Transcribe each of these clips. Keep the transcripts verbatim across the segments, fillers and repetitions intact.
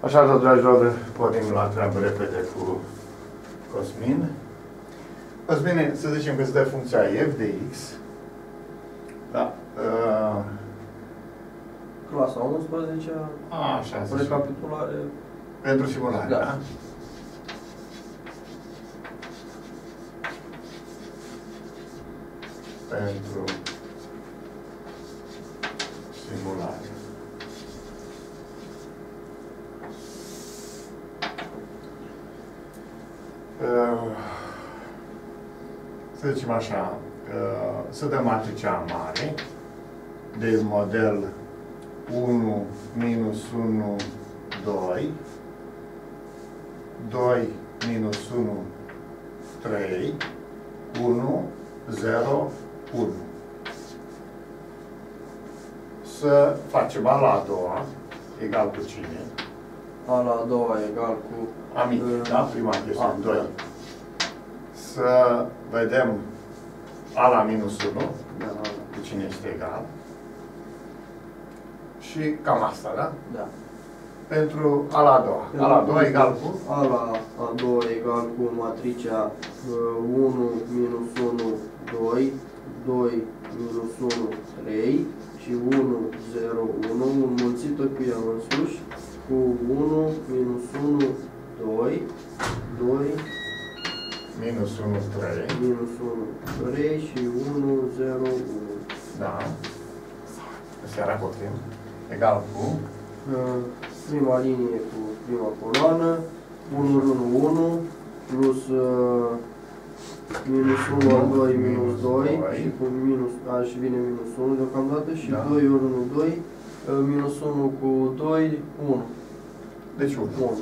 Așa, dragilor, pornim la treabă repede cu Cosmin. Cosmin, să zicem că îți dă funcția f de x. Da. Uh, Clasa unsprezecea. Așa, să recapitulare. Pentru simulare, da? da? Pentru simulare. Uh, să zicem așa, uh, să dăm matricea mare de model unu minus unu, doi, doi minus unu, trei, unu, zero, unu. Să facem a la a doua egal cu cine? A la a doua egal cu... Amic, uh, da? Prima chestiune, doi. Da. Să vedem a la minus unu, da, da. cu cine este egal. Și cam asta, da? Da. Pentru a la a doua. A la a doua egal cu? A la a doua egal cu matricea uh, unu minus unu, doi, doi minus unu, trei și unu, zero, unu, înmulțită cu ea însuși, cu unu minus unu, doi, doi, minus unu, trei, minus unu, trei și unu, zero, unu. Da. Seara poftim. Egal cu? Uh, prima linie cu prima coloană, unu, unu, unu, plus uh, minus unu al doi, minus doi, și cu minus, a, și vine minus unu deocamdată, și da. doi ori unu, doi, uh, minus unu cu doi, unu. Deci unu. unu.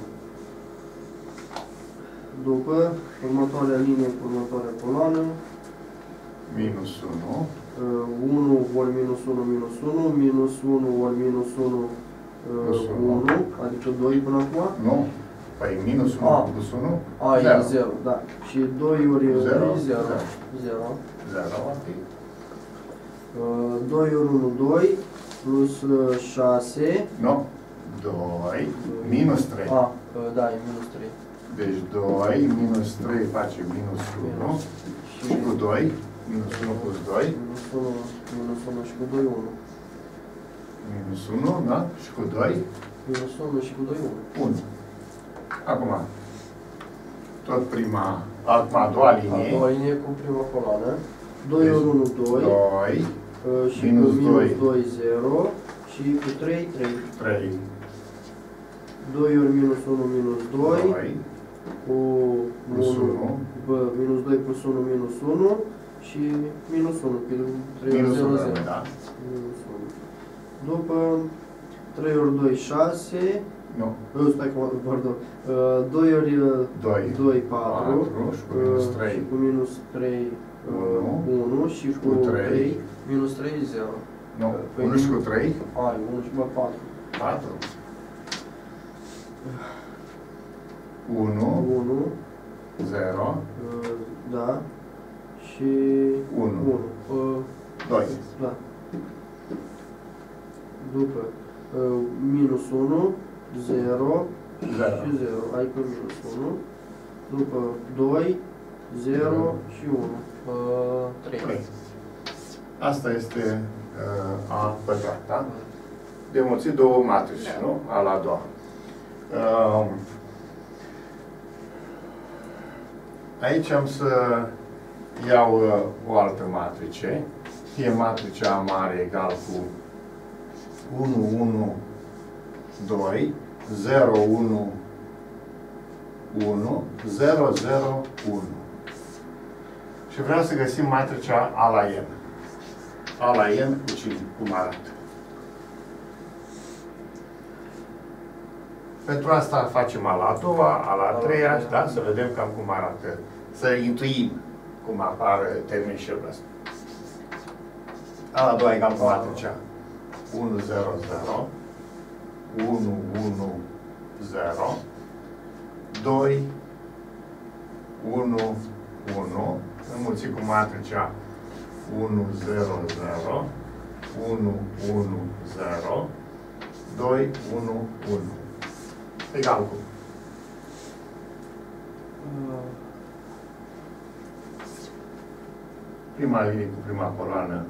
După, următoarea linie cu următoarea coloană, minus unu, uh, unu ori minus unu, minus unu, minus unu ori minus unu, uh, unu, adică doi până acum. Nu. Păi minus unu a. plus unu, A, e zero, da. Și doi ori zero, zero. zero. zero, ok. Uh, doi ori unu, doi, plus uh, șase. Nu. doi, minus trei. A, uh, da, e minus trei. Deci doi minus trei face minus unu. Și, și cu doi, minus unu plus doi. Minus unu, minus unu și cu doi, unu. Minus unu, da? Și cu doi? Minus unu și cu doi, unu. unu. Acum, tot prima, acum a doua linie. A doua linie cu prima coloană. doi ori unu, doi. doi. Uh, și minus cu minus doi. doi, zero. Și cu trei, trei. trei. doi ori minus unu, minus doi. doi. Cu plus unu. Bă, minus doi plus unu, minus unu. Și minus unu. Minus unu, da. Minus unu. După trei ori doi, șase. Nu. Uh, stai, pardon. Uh, doi ori doi, doi, patru. Și cu minus trei. Și cu minus trei, unu. Și cu trei, minus trei, zero. Nu. unu și cu trei? Ai, unu și bă, patru. patru. unu. unu. zero. Uh, da. Și unu. unu. Uh, doi. Da. După uh, minus unu, zero, zero. Și zero. Adică minus unu. După doi, zero și unu. Uh, trei. trei. Asta este uh, a pătrat, da? De mulțit două matrici, da. Nu? A la a doua. Uh, aici am să iau uh, o altă matrice. Fie matricea mare egal cu unu, unu, doi, zero, unu, unu, zero, zero, unu. Și vreau să găsim matricea A la N. A la N cu cine? Cum arată? Pentru asta facem a la a doua, a la a treia, da? Să vedem cam cum arată. Să intuim cum apare termenul ăsta. A la a doua egal cu matricea unu, zero, zero, unu, unu, zero, doi, unu, unu, înmulțit cu matricea unu, zero, zero, unu, unu, zero, doi, unu, unu. Egal cu. Prima linie cu prima coloană.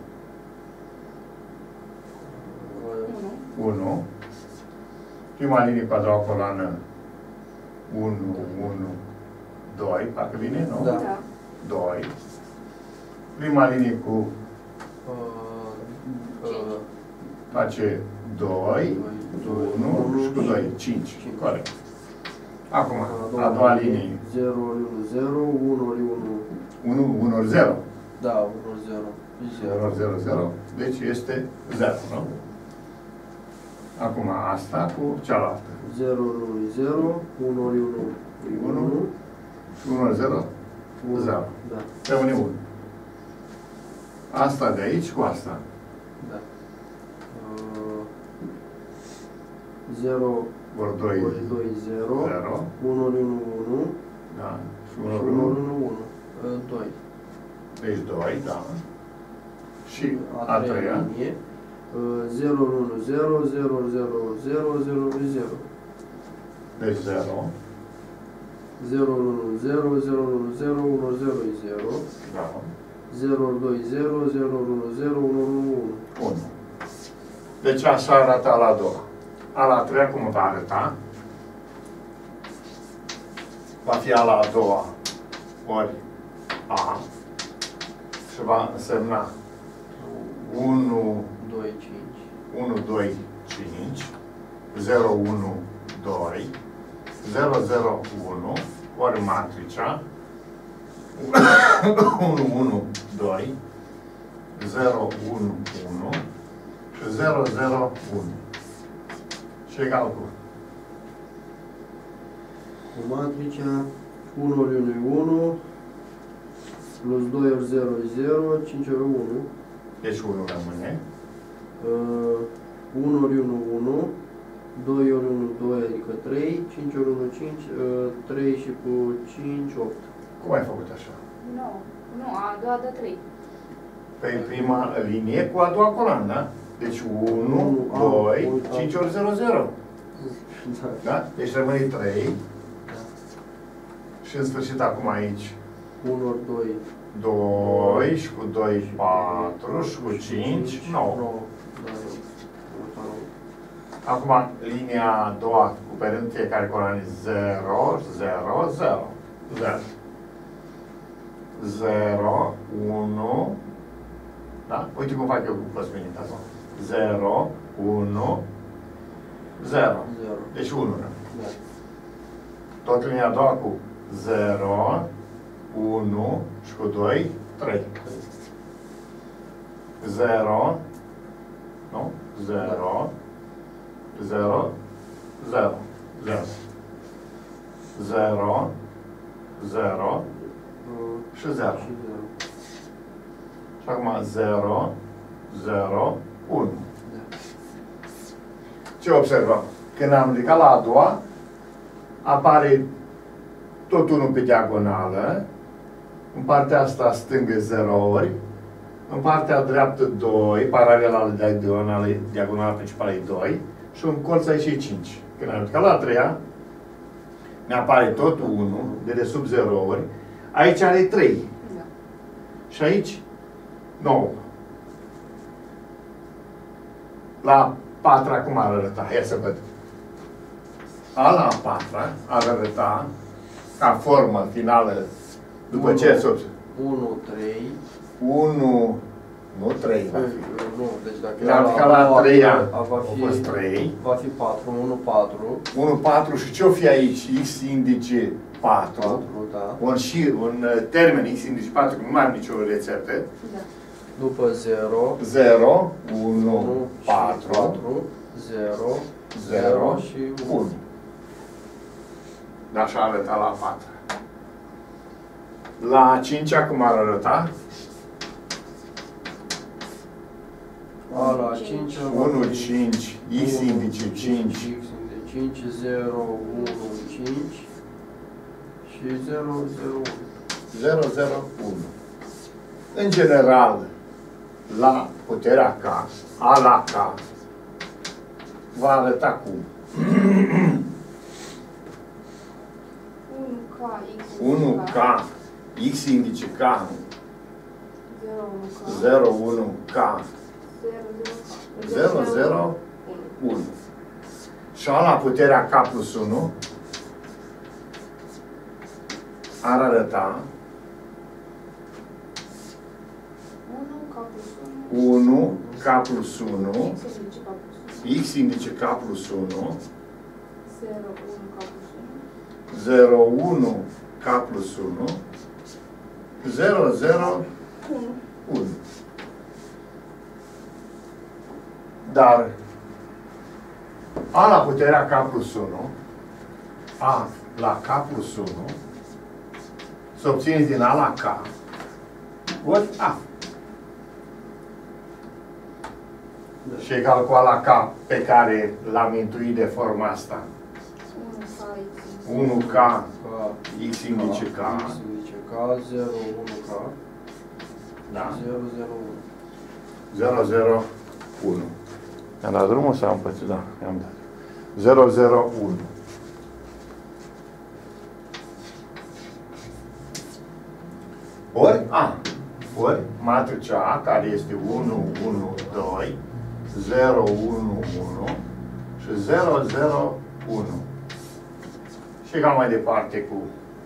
unu. Prima linie cu a doua coloană. unu, unu, doi. Parcă vine, nu? Da. Da. doi. Prima linie cu Uh, uh, face doi, unu și cu doi, cinci. Corect. Acum, a doua linie. zero, unu, zero, unu, unu. unu, unu, zero. Da, unu, zero. zero, zero, zero. Deci este zero, nu? Acum asta cu cealaltă. zero, unu, zero, unu, unu, unu. Și unu, zero, zero. Da, Rămâne unu. Asta de aici cu asta. da. Uh, zero, Vor doi, doi, zero. zero. unu, unu, unu. Da. Și Și unu, unu, unu. unu, unu. Uh, doi. Deci doi, da. Și a treia. linie. Uh, zero, unu, zero, zero, zero, zero, zero, zero. Deci zero. zero, unu, zero, zero, unu, zero, unu, zero, zero. Da. zero, doi, zero, zero, unu, zero, unu, unu, unu. unu. Deci așa arată la a doua. A la a treia cum va arăta? Va fi a la a doua ori A și va însemna unu, doi, cinci. unu, doi, cinci, zero, unu, doi, zero, zero, unu, ori matricea, unu, unu, doi, zero, unu, unu și zero, zero, unu. Și egal cu Cu matricea unu ori unu, unu, plus doi ori zero, zero, cinci ori unu. deci unu rămâne. Uh, unu ori unu, unu, doi ori unu, doi, adică trei, cinci ori unu, cinci, uh, trei și cu cinci, opt. Cum ai făcut așa? Nu. Nu, a doua de trei. Pe prima linie cu a doua coloană, da? Deci unu, unu, a, doi, unu, a. cinci ori zero, zero. Da. Da? Deci rămâne trei. Și în sfârșit acum aici unu ori doi, doi și cu doi, patru și cu cinci, nouă. Da, da. Acum linia a doua, cuperând fiecare coloană zero, zero, zero. zero. zero, unu, da? Uite cum fac eu cu cosmetica asta. zero, unu, zero. zero. Deci unu. Da. Tot linia a doua cu zero, unu și cu doi, trei. zero, nu? zero, zero, zero, zero. zero, zero Uh, și zero. și zero. Și acum zero, zero, unu. Da. Ce observăm? Când am ridicat la a doua, apare tot unul pe diagonală, în partea asta stângă zero ori, în partea dreaptă doi, paralela de diagonală, diagonala principală e doi, și un colț aici e cinci. Când am ridicat la a treia, ne apare tot unu, de desubt zero ori, aici are trei. Da. Și aici nouă. La patra cum ar arăta? Ia să văd. A la patra ar arăta ca formă finală după ce s-o unu, trei. unu, nu trei va fi. Nu, deci dacă Când am ridicat la a treia, a va au fi, fost trei. va fi patru, unu, patru. unu, patru și ce-o fi aici? X indice patru. patru, da. Un și un uh, termen X indice patru, că nu mai am nicio rețetă. Da. După zero, zero, unu, unu, patru, zero, zero și unu. Dar așa arăta la patru. La cinci cum ar arăta? A la cinci, unu, cinci, X indice cinci. X indice cinci, zero, unu, cinci și zero, zero, unu. zero, zero, unu. În general, la puterea K, A la K, va arăta cum? K, X indice K, zero unu K. zero unu K, zero zero zero unu. Și la puterea K plus unu ar arăta unu K plus unu, X indice K plus unu, zero unu K plus unu, zero zero unu. Dar A la puterea K plus unu, A la K plus unu, se obține din A la K, ori A. Da. Și egal cu A la K pe care l-am intuit de forma asta. unu K, X indice K. X indice K, zero unu K. Da. zero zero unu. zero zero unu. I-am dat drumul sau am pățit? Da, i-am dat. zero zero unu. Ori A. Ori matricea A, care este unu unu doi, zero unu unu și zero zero unu. Și egal mai departe cu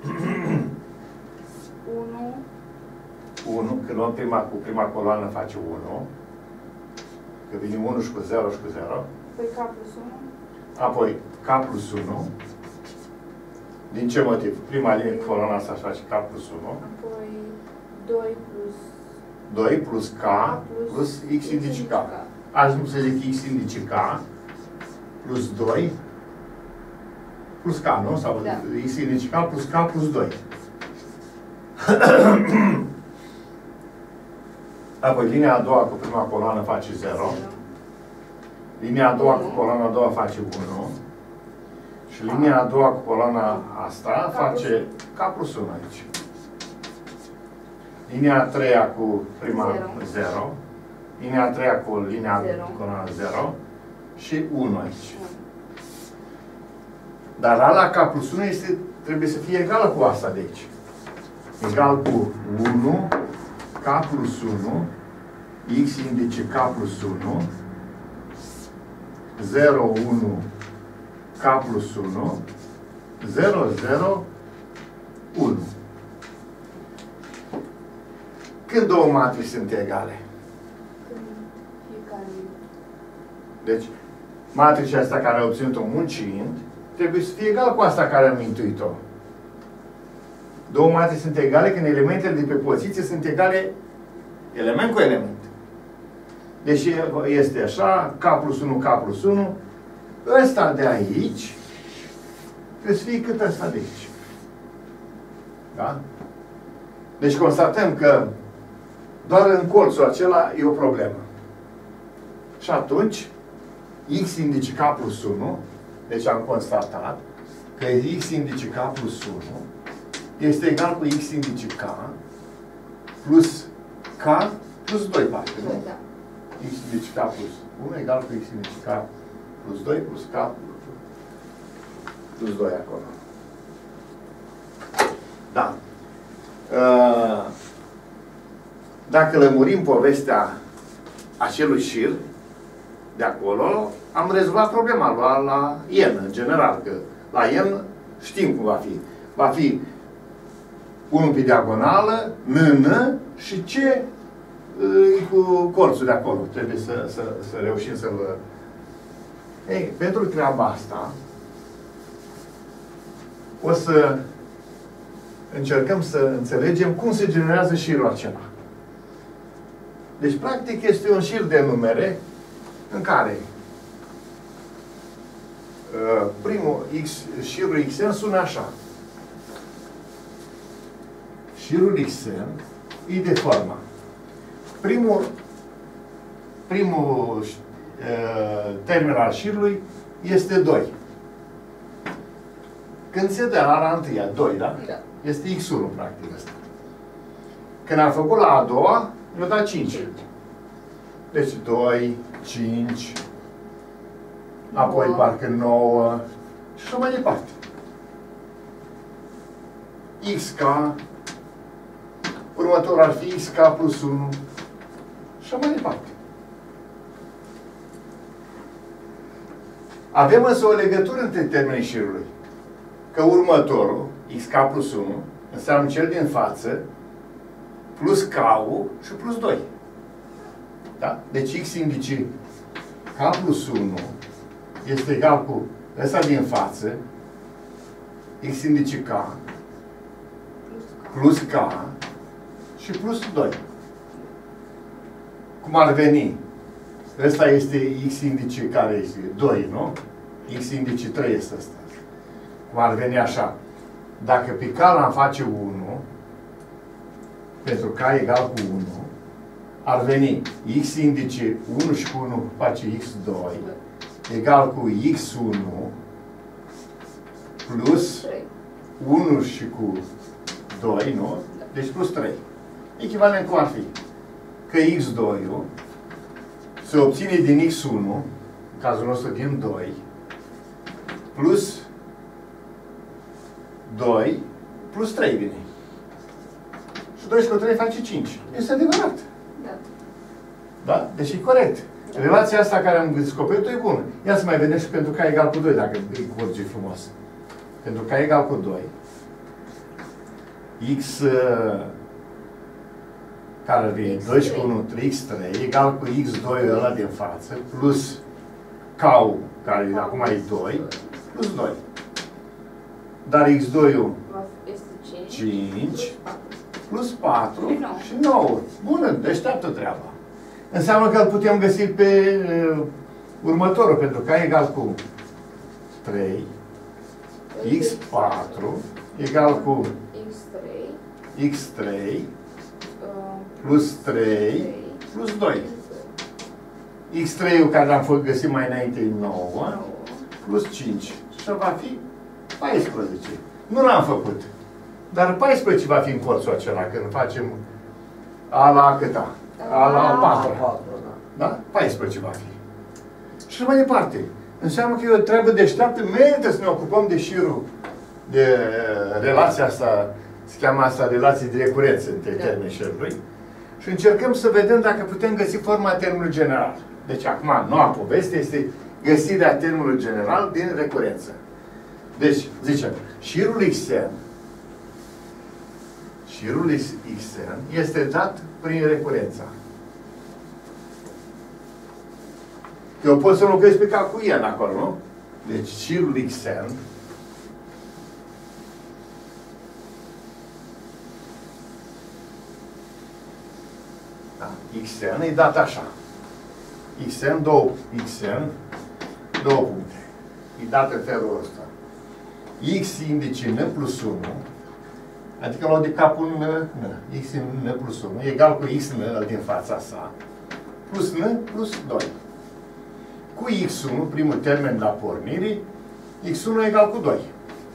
unu, unu, când luăm prima, cu prima coloană face unu, că vine unu și cu zero și cu zero. păi K plus unu. Apoi K plus unu. Din ce motiv? Prima linie cu coloana asta își face K plus unu. Apoi doi plus doi plus K plus X indice K. Aș nu să zic X indice K plus doi plus K, nu? Sau da. X indice K plus K plus doi. Apoi linia a doua cu prima coloană face zero. Linia a doua cu coloana a doua face unu. Și linia a doua cu coloana asta face K plus unu aici. Linia a treia cu prima zero. Linia a treia cu linia cu coloana zero. Și unu aici. Dar A la K plus unu este, trebuie să fie egală cu asta de aici. Egal cu unu K plus unu, X indice K plus unu, zero unu K plus unu, zero zero unu. Când două matrici sunt egale? Când fiecare. Deci, matricea asta care a obținut-o muncind, trebuie să fie egală cu asta care am intuit-o. Două matrici sunt egale când elementele de pe poziție sunt egale element cu element. Deci este așa, K plus unu, K plus unu, ăsta de aici trebuie să fie cât ăsta de aici. Da? Deci constatăm că doar în colțul acela e o problemă. Și atunci, X indice K plus unu, deci am constatat că X indice K plus unu este egal cu X indice K plus K plus doi, parcă, nu? Da. X indice K plus unu egal cu X indice K plus doi plus K plus doi acolo. Da. Dacă lămurim povestea acelui șir de acolo, am rezolvat problema la, la N, în general, că la N știm cum va fi. Va fi unu pe diagonală, N, N și C e cu colțul de acolo. Trebuie să, să, să reușim să-l... Ei, pentru treaba asta, o să încercăm să înțelegem cum se generează șirul acela. Deci, practic, este un șir de numere în care uh, primul X, șirul Xn sună așa. Șirul Xn e de forma. Primul, primul uh, termen al șirului este doi. Când se dă la a întâia, doi, da? Da. Este X unu, practic, ăsta. Când am făcut la a doua, mi-a dat cinci. Deci doi, cinci, apoi parcă nouă și așa mai departe. xk, următorul ar fi xk plus unu și mai departe. Avem însă o legătură între termenii șirului. Că următorul, xk plus unu, înseamnă cel din față, plus k-ul și plus doi. Da? Deci x indice k plus unu este egal cu ăsta din față, x indice k, plus k și plus doi. Cum ar veni? Ăsta este x indice care este doi, nu? X indice trei este ăsta. Cum ar veni așa. Dacă pe k l-am face unu, pentru k egal cu unu, ar veni x indice unu și cu unu face x doi, egal cu x unu plus unu și cu doi, nu? Deci plus trei. Echivalent cum ar fi? Că x doi-ul se obține din x unu, în cazul nostru din doi, plus doi, plus trei vine. Și doi și cu trei face cinci. Este adevărat. Da. Da? Deci e corect. Relația asta care am descoperit-o e bună. Ia să mai vedem și pentru k egal cu doi, dacă îi curge frumos. Pentru k egal cu doi, x care vine doi și cu unu, trei, x trei, egal cu x doi ăla din față, plus k-ul, care acum e doi, plus doi. Dar x doi-ul Este cinci, plus patru și nouă. Bună, deșteaptă treaba. Înseamnă că îl putem găsi pe uh, următorul, pentru că e egal cu trei, x patru, egal cu x trei, x trei, uh, plus trei, plus doi. x trei-ul care l-am găsit mai înainte e nouă, plus cinci. Și va fi paisprezece. Nu l-am făcut. Dar paisprezece va fi în colțul acela când facem a la câta? A la patru. Da? paisprezece va fi. Și mai departe. Înseamnă că e o treabă deșteaptă, merită să ne ocupăm de șirul, de relația asta, se cheamă asta relație de recurență între termenii șirului. Și încercăm să vedem dacă putem găsi forma termenului general. Deci acum, noua poveste este găsirea termenului general din recurență. Deci, zicem, șirul xn, șirul xn este dat prin recurența. Eu pot să înlocuiesc pe k cu n acolo, nu? Deci șirul xn da, xn e dat așa. xn, două, xn, două puncte. E dat în felul ăsta. X indice n plus unu, adică luăm de capul n, n, x n plus unu, egal cu x n din fața sa, plus n plus doi. Cu x unu, primul termen la pornire, x unu egal cu doi.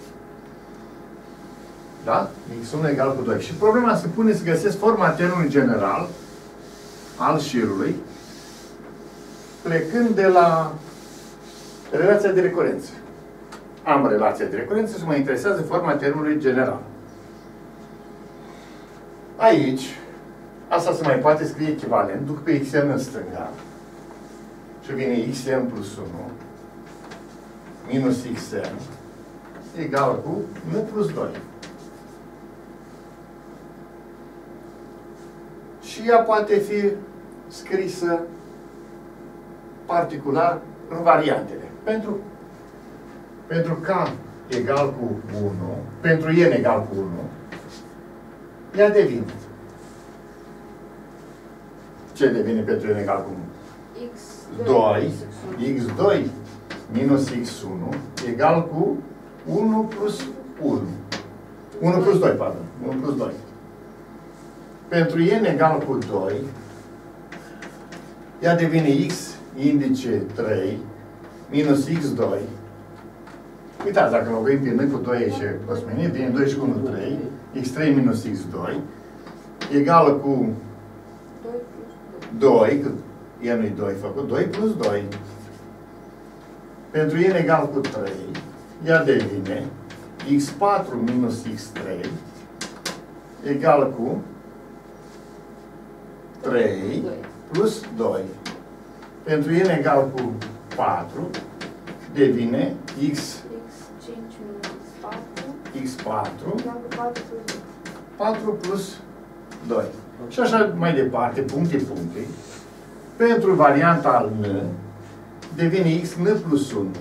Da? x unu egal cu doi. Și problema se pune să găsesc forma termenului general al șirului, plecând de la relația de recurență. Am relația de recurență și mă interesează forma termenului general. Aici, asta se mai poate scrie echivalent, duc pe xn în stânga și vine xn plus unu minus xn egal cu n plus doi. Și ea poate fi scrisă particular în variantele. Pentru Pentru k egal cu unu, pentru n egal cu unu, ea devine. Ce devine pentru n egal cu unu? x doi, x doi minus x unu egal cu unu plus unu. unu plus doi, pardon. unu plus doi. Pentru n egal cu doi, ea devine x indice trei minus x doi. Uitați, dacă înlocuim pe n cu doi și cosmenit, vine doi și cu unu, trei, x trei minus x doi, egală cu doi, că n e doi făcut, doi plus doi. Pentru n egal cu trei, ea devine x patru minus x trei egal cu trei plus doi. Pentru n egal cu patru, devine x, X cinci minus patru. x patru, Egal cu patru plus doi. patru plus doi. Și așa mai departe, puncte, puncte. Pentru varianta n, devine x n plus unu.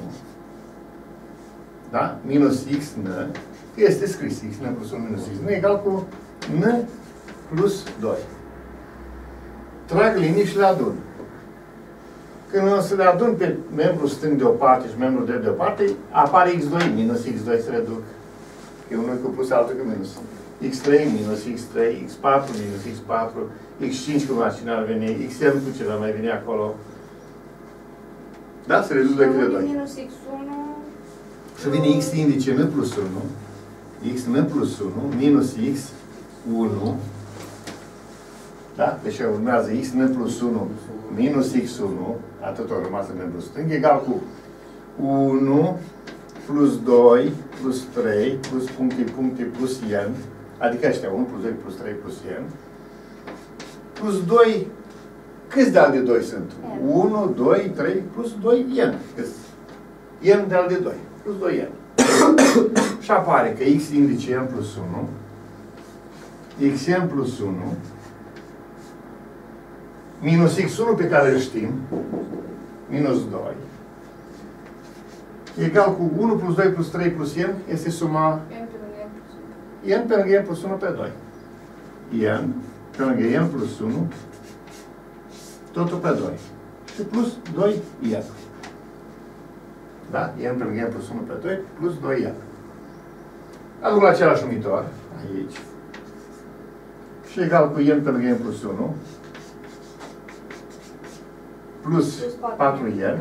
Da? Minus x n, este scris x n plus unu minus x n egal cu n plus doi. Trag linii și le adun. Când o să le adun pe membrul stâng de o parte și membrul drept de o parte, apare x doi minus x doi se reduc. E unul cu plus, altul cu minus. x trei minus x trei, x patru minus x patru, x cinci cu mașina ar veni, xn cu ce va mai veni acolo. Da? Se reduc doi câte doi. Minus x unu. Să vine x indice n plus unu, x n plus unu, minus x unu. Da? Deci urmează x n plus unu minus x unu, atât o rămas în membru stâng, egal cu unu plus doi plus trei plus puncte, puncte plus n, adică ăștia, unu plus doi plus trei plus n, plus doi, câți de al de doi sunt? unu, doi, trei plus doi n. Câți? N de al de doi plus doi n. Și apare că x indice n plus unu, xn plus unu, minus x unu pe care îl știm, minus doi, egal cu unu plus doi plus trei plus n, este suma N pe lângă n plus unu. n pe lângă n plus unu pe doi. N pe lângă n plus unu, totul pe doi. Și plus doi n. Da? N pe lângă n plus unu pe doi, plus doi n. Aduc la același numitor, aici. Și egal cu n pe lângă n plus unu, plus patru n,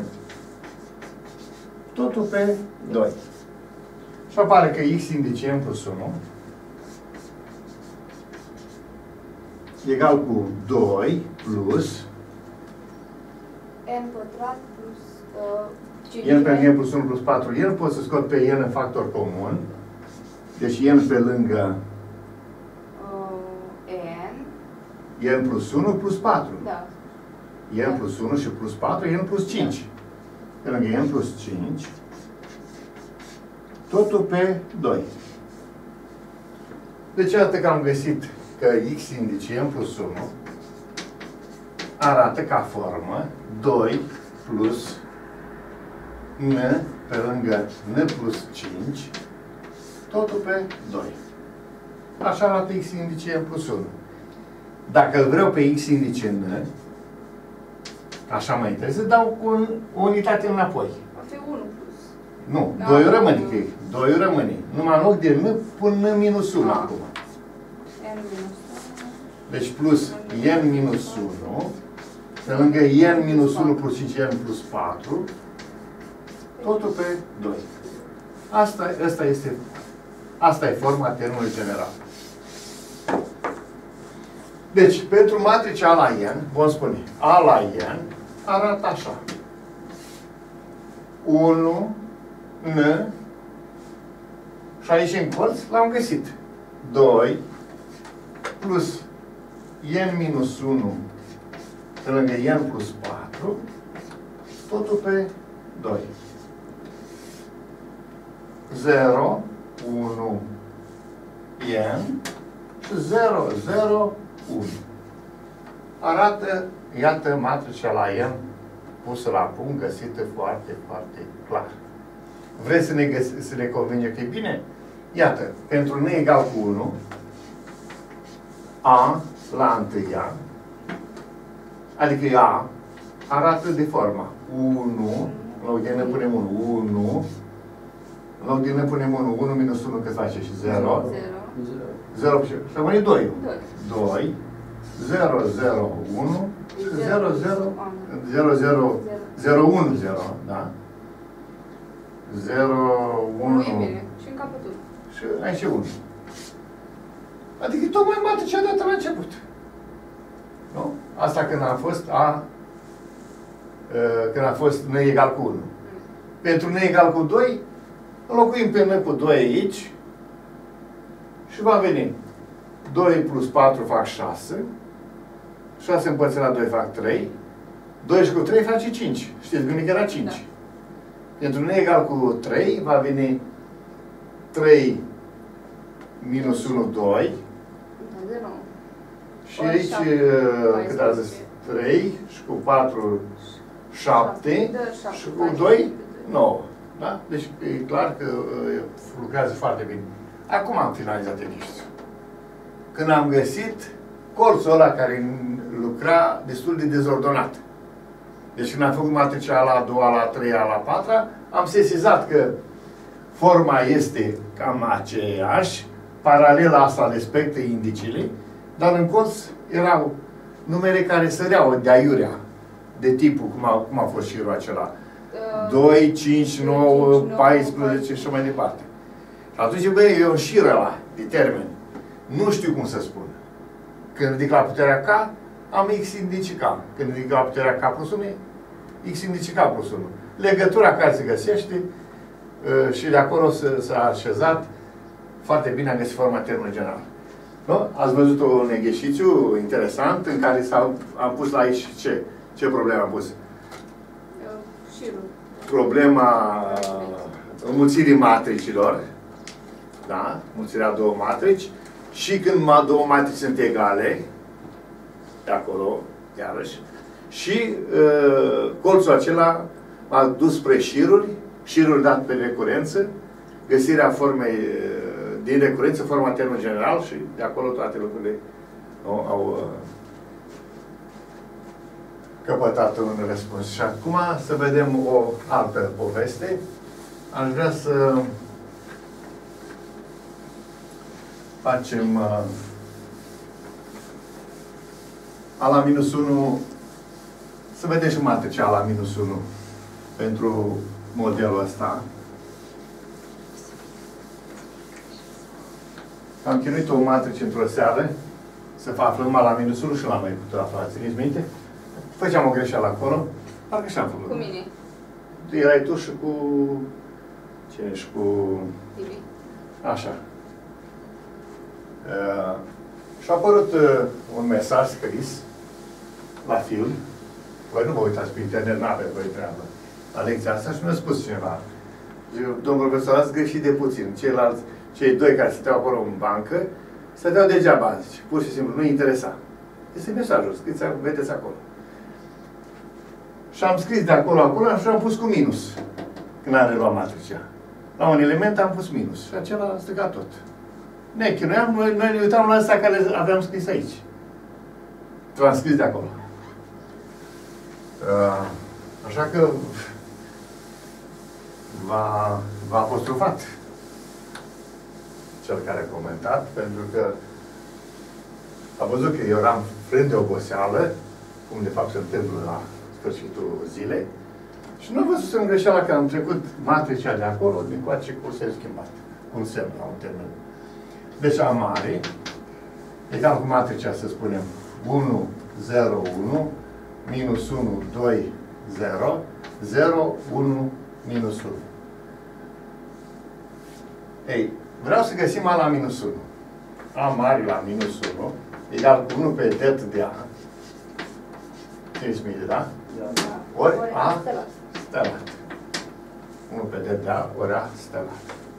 totul pe doi. Și apare că x indice n plus unu egal cu doi plus N pătrat plus uh, n pe lângă n plus unu plus patru n, pot să scot pe n în factor comun. Deci n pe lângă uh, N. n plus unu plus patru. Da. N plus unu și plus patru, n plus cinci. Pe lângă n plus cinci, totul pe doi. Deci atât că am găsit că x indice n plus unu arată ca formă doi plus n pe lângă n plus cinci, totul pe doi. Așa arată x indice n plus unu. Dacă îl vreau pe x indice n, așa mai trebuie, dau cu un, o unitate înapoi. Va fi unu plus. Nu, Da. doi rămâne, că doi rămâne. Numai în loc de n, pun n minus unu Da. acum. N minus unu. Deci plus n minus unu, pe lângă n minus unu plus cinci n plus patru, totul pe doi. Asta, asta este, asta e forma termenului general. Deci, pentru matricea A la n, vom spune, A la n arată așa. unu, n, și aici în colț l-am găsit. doi, plus n minus unu, pe lângă n plus patru, totul pe doi. zero, unu, n și zero, zero, unu. Arată, iată, matricea la n pusă la punct, găsită foarte, foarte clar. Vreți să ne, găs- să ne convingem că e bine? Iată, pentru n egal cu unu, A la întâia, adică A, arată de forma unu, în loc de n punem unu, unu, în loc de n punem unu, unu minus unu cât face și zero, zero. zero și rămâne doi. doi. doi, zero, zero, unu, zero, zero, zero, zero, zero, unu, zero, da? zero, unu, Nu e bine. Și în capătul. și aici e unu. Adică tocmai matricea dată la început. Nu? Asta când a fost A, uh, când a fost n egal cu unu. Pentru n egal cu doi, înlocuim pe n cu doi aici și va veni doi plus patru fac șase. șase împărțit la doi fac trei. doi și cu trei face cinci. Știți bine că era cinci. Da. Pentru n egal cu trei va veni trei minus unu, doi. zero. Și aici, cât a zis? trei și cu patru, șapte. Și cu doi, nouă. Da? Deci e clar că lucrează foarte bine. Acum am finalizat exercițiul. Când am găsit colțul ăla care lucra destul de dezordonat. Deci când am făcut matricea la a doua, la a treia, la a patra, am sesizat că forma este cam aceeași, paralela asta respectă indicile, dar în colț erau numere care săreau de aiurea, de tipul, cum a, cum a fost șirul acela. doi, cinci, nouă, paisprezece și mai departe. Și atunci, băi, e un șir ăla de termen. Nu știu cum să spun. Când ridic la puterea K, am X indice K. Când ridic la puterea K plus unu, X indice K plus unu. Legătura care se găsește și de acolo s-a așezat foarte bine, am găsit forma termenului general. Nu? Ați văzut un exercițiu interesant în care am pus la aici ce? Ce probleme am pus? Șirul. Problema înmulțirii matricilor. Da? Înmulțirea două matrici. Și când două matrici sunt egale, de acolo, iarăși, și uh, colțul acela m-a dus spre șiruri, șiruri dat pe recurență, găsirea formei uh, din recurență, forma termen general și de acolo toate lucrurile nu, au uh, căpătat un răspuns. Și acum să vedem o altă poveste. Aș vrea să facem uh, a la minus unu, să vedem și matricea a la minus unu pentru modelul ăsta. Am chinuit o matrice într-o seară să aflăm a la minus unu și l-am mai putut afla. Țineți minte? Făceam o greșeală acolo, parcă și-am făcut. Cu mine. Tu erai tu și cu... Cine? Și cu... Tibi. Așa. Uh, și a apărut uh, un mesaj scris la film. Voi nu vă uitați pe internet, n-aveți voi treabă la lecția asta și mi-a spus cineva. Domnul profesor, ați greșit de puțin. Ceilalți, cei doi care stăteau acolo în bancă, stăteau degeaba, zice. Pur și simplu, nu interesa. Este mesajul, scriți, vedeți acolo. Și am scris de acolo, acolo și am pus cu minus. Când am reluat matricea. La un element am pus minus. Și acela a stricat tot. Ne chinuiam, noi, noi ne uitam la ăsta care aveam scris aici. Transcris de acolo. Uh, așa că v-a, v-a apostrofat cel care a comentat, pentru că a văzut că eu eram frânt de oboseală, cum de fapt se întâmplă la sfârșitul zilei, și nu am văzut să-mi greșeala că am trecut matricea de acolo, din coace cu semn schimbat, cu un semn la un termen. Deci A mare, egal cu matricea, să spunem, unu, zero, unu, minus unu, doi, zero, zero, unu, minus unu. Ei, vreau să găsim A la minus unu. A mare la minus unu, egal cu unu pe det de A. Țineți minte, da? Da. Ori A stelat. stelat. unu pe det de A, ori A stelat.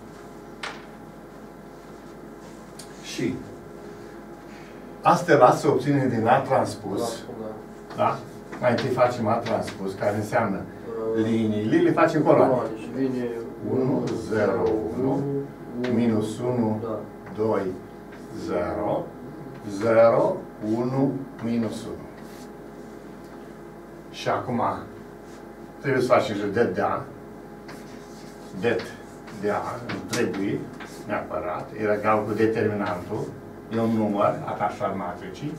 Și A stelat se obține din A transpus. Da? Mai întâi facem A transpus, care înseamnă liniile, le facem coloane. Și vine unu, zero, unu, minus unu, doi, zero, zero, unu, minus unu. Și acum trebuie să facem și det de A. Det de A, nu trebuie neapărat, era egal cu determinantul, e un număr atașat matricii.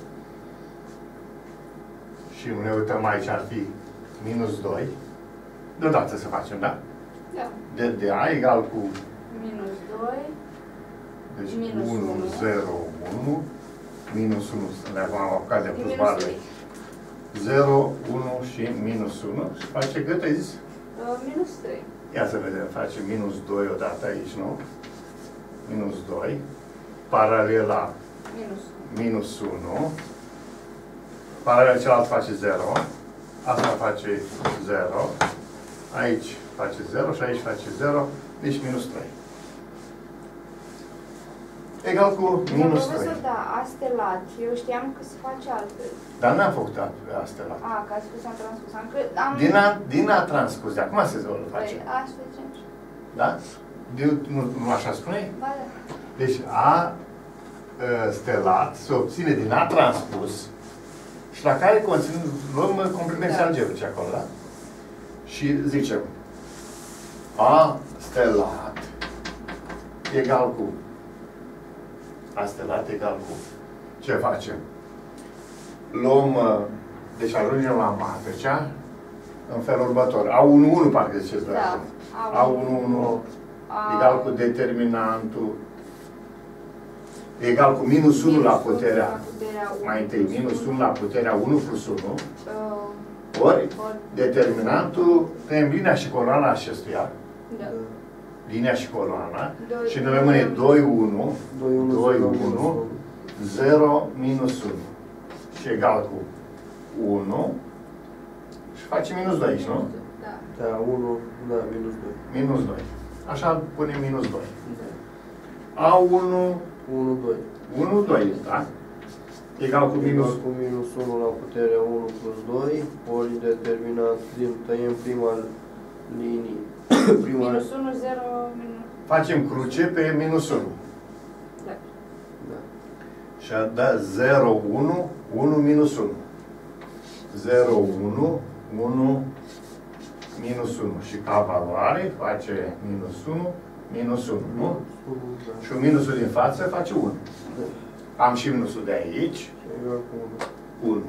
Și ne uităm aici, ar fi minus doi. Deodată să facem, da? Da. Det de A egal cu Minus doi. deci Minus unu, unu. zero, unu, minus unu, le-am apucat de E plus minus bară. trei. zero, unu și minus unu. Și face cât ai zis? Uh, minus trei. Ia să vedem, facem minus doi odată aici, nu? Minus doi. Paralela Minus. Minus unu. Paralel celălalt face zero. Asta face zero. Aici face zero și aici face zero. Deci minus trei. Egal cu minus trei. Profesor, da, astelat. Eu știam că se face altfel. Dar n-am făcut astelat. A, că ați spus am transpus. Am cred, am... Din a, din a transpus. De acum se zolă face. Păi, asta zicem. Da? De, nu, nu așa spune? Ba, da. Deci a uh, stelat se obține din a transpus și la care conțin, luăm complemente Da. algebrice acolo, da? Și zicem a stelat egal cu a stelat egal cu ce facem? Luăm, uh, deci ajungem la matricea în felul următor. A unu unu parcă ziceți voi Da. acum. A unu unu A- egal cu determinantul egal cu minus unu la puterea, puterea unu mai întâi, plus minus unu. unu la puterea unu plus unu, Uh, ori ori- determinantul, tăiem linia și coloana acestuia, Da. linia și coloana, Doi, și ne rămâne doi unu, doi unu doi zero, unu, zero minus unu. Și egal cu unu, și face minus doi aici, nu? Da. Da, unu, da, minus doi. Minus doi. Așa punem minus doi. Da. A unu, unu, doi. unu, doi, da? Egal cu minus Egal cu minus unu la puterea unu plus doi, ori determinant din tăiem prima linie. prima Minus unu, zero, minus... facem cruce pe minus unu. Da. Da. Și a dat zero, unu, unu minus unu. zero, unu, unu minus unu. Și ca valoare face minus unu, minus unu, nu? unu, da. Și un minusul din față face unu. Da. Am și minusul de aici, Și egal cu unu. unu.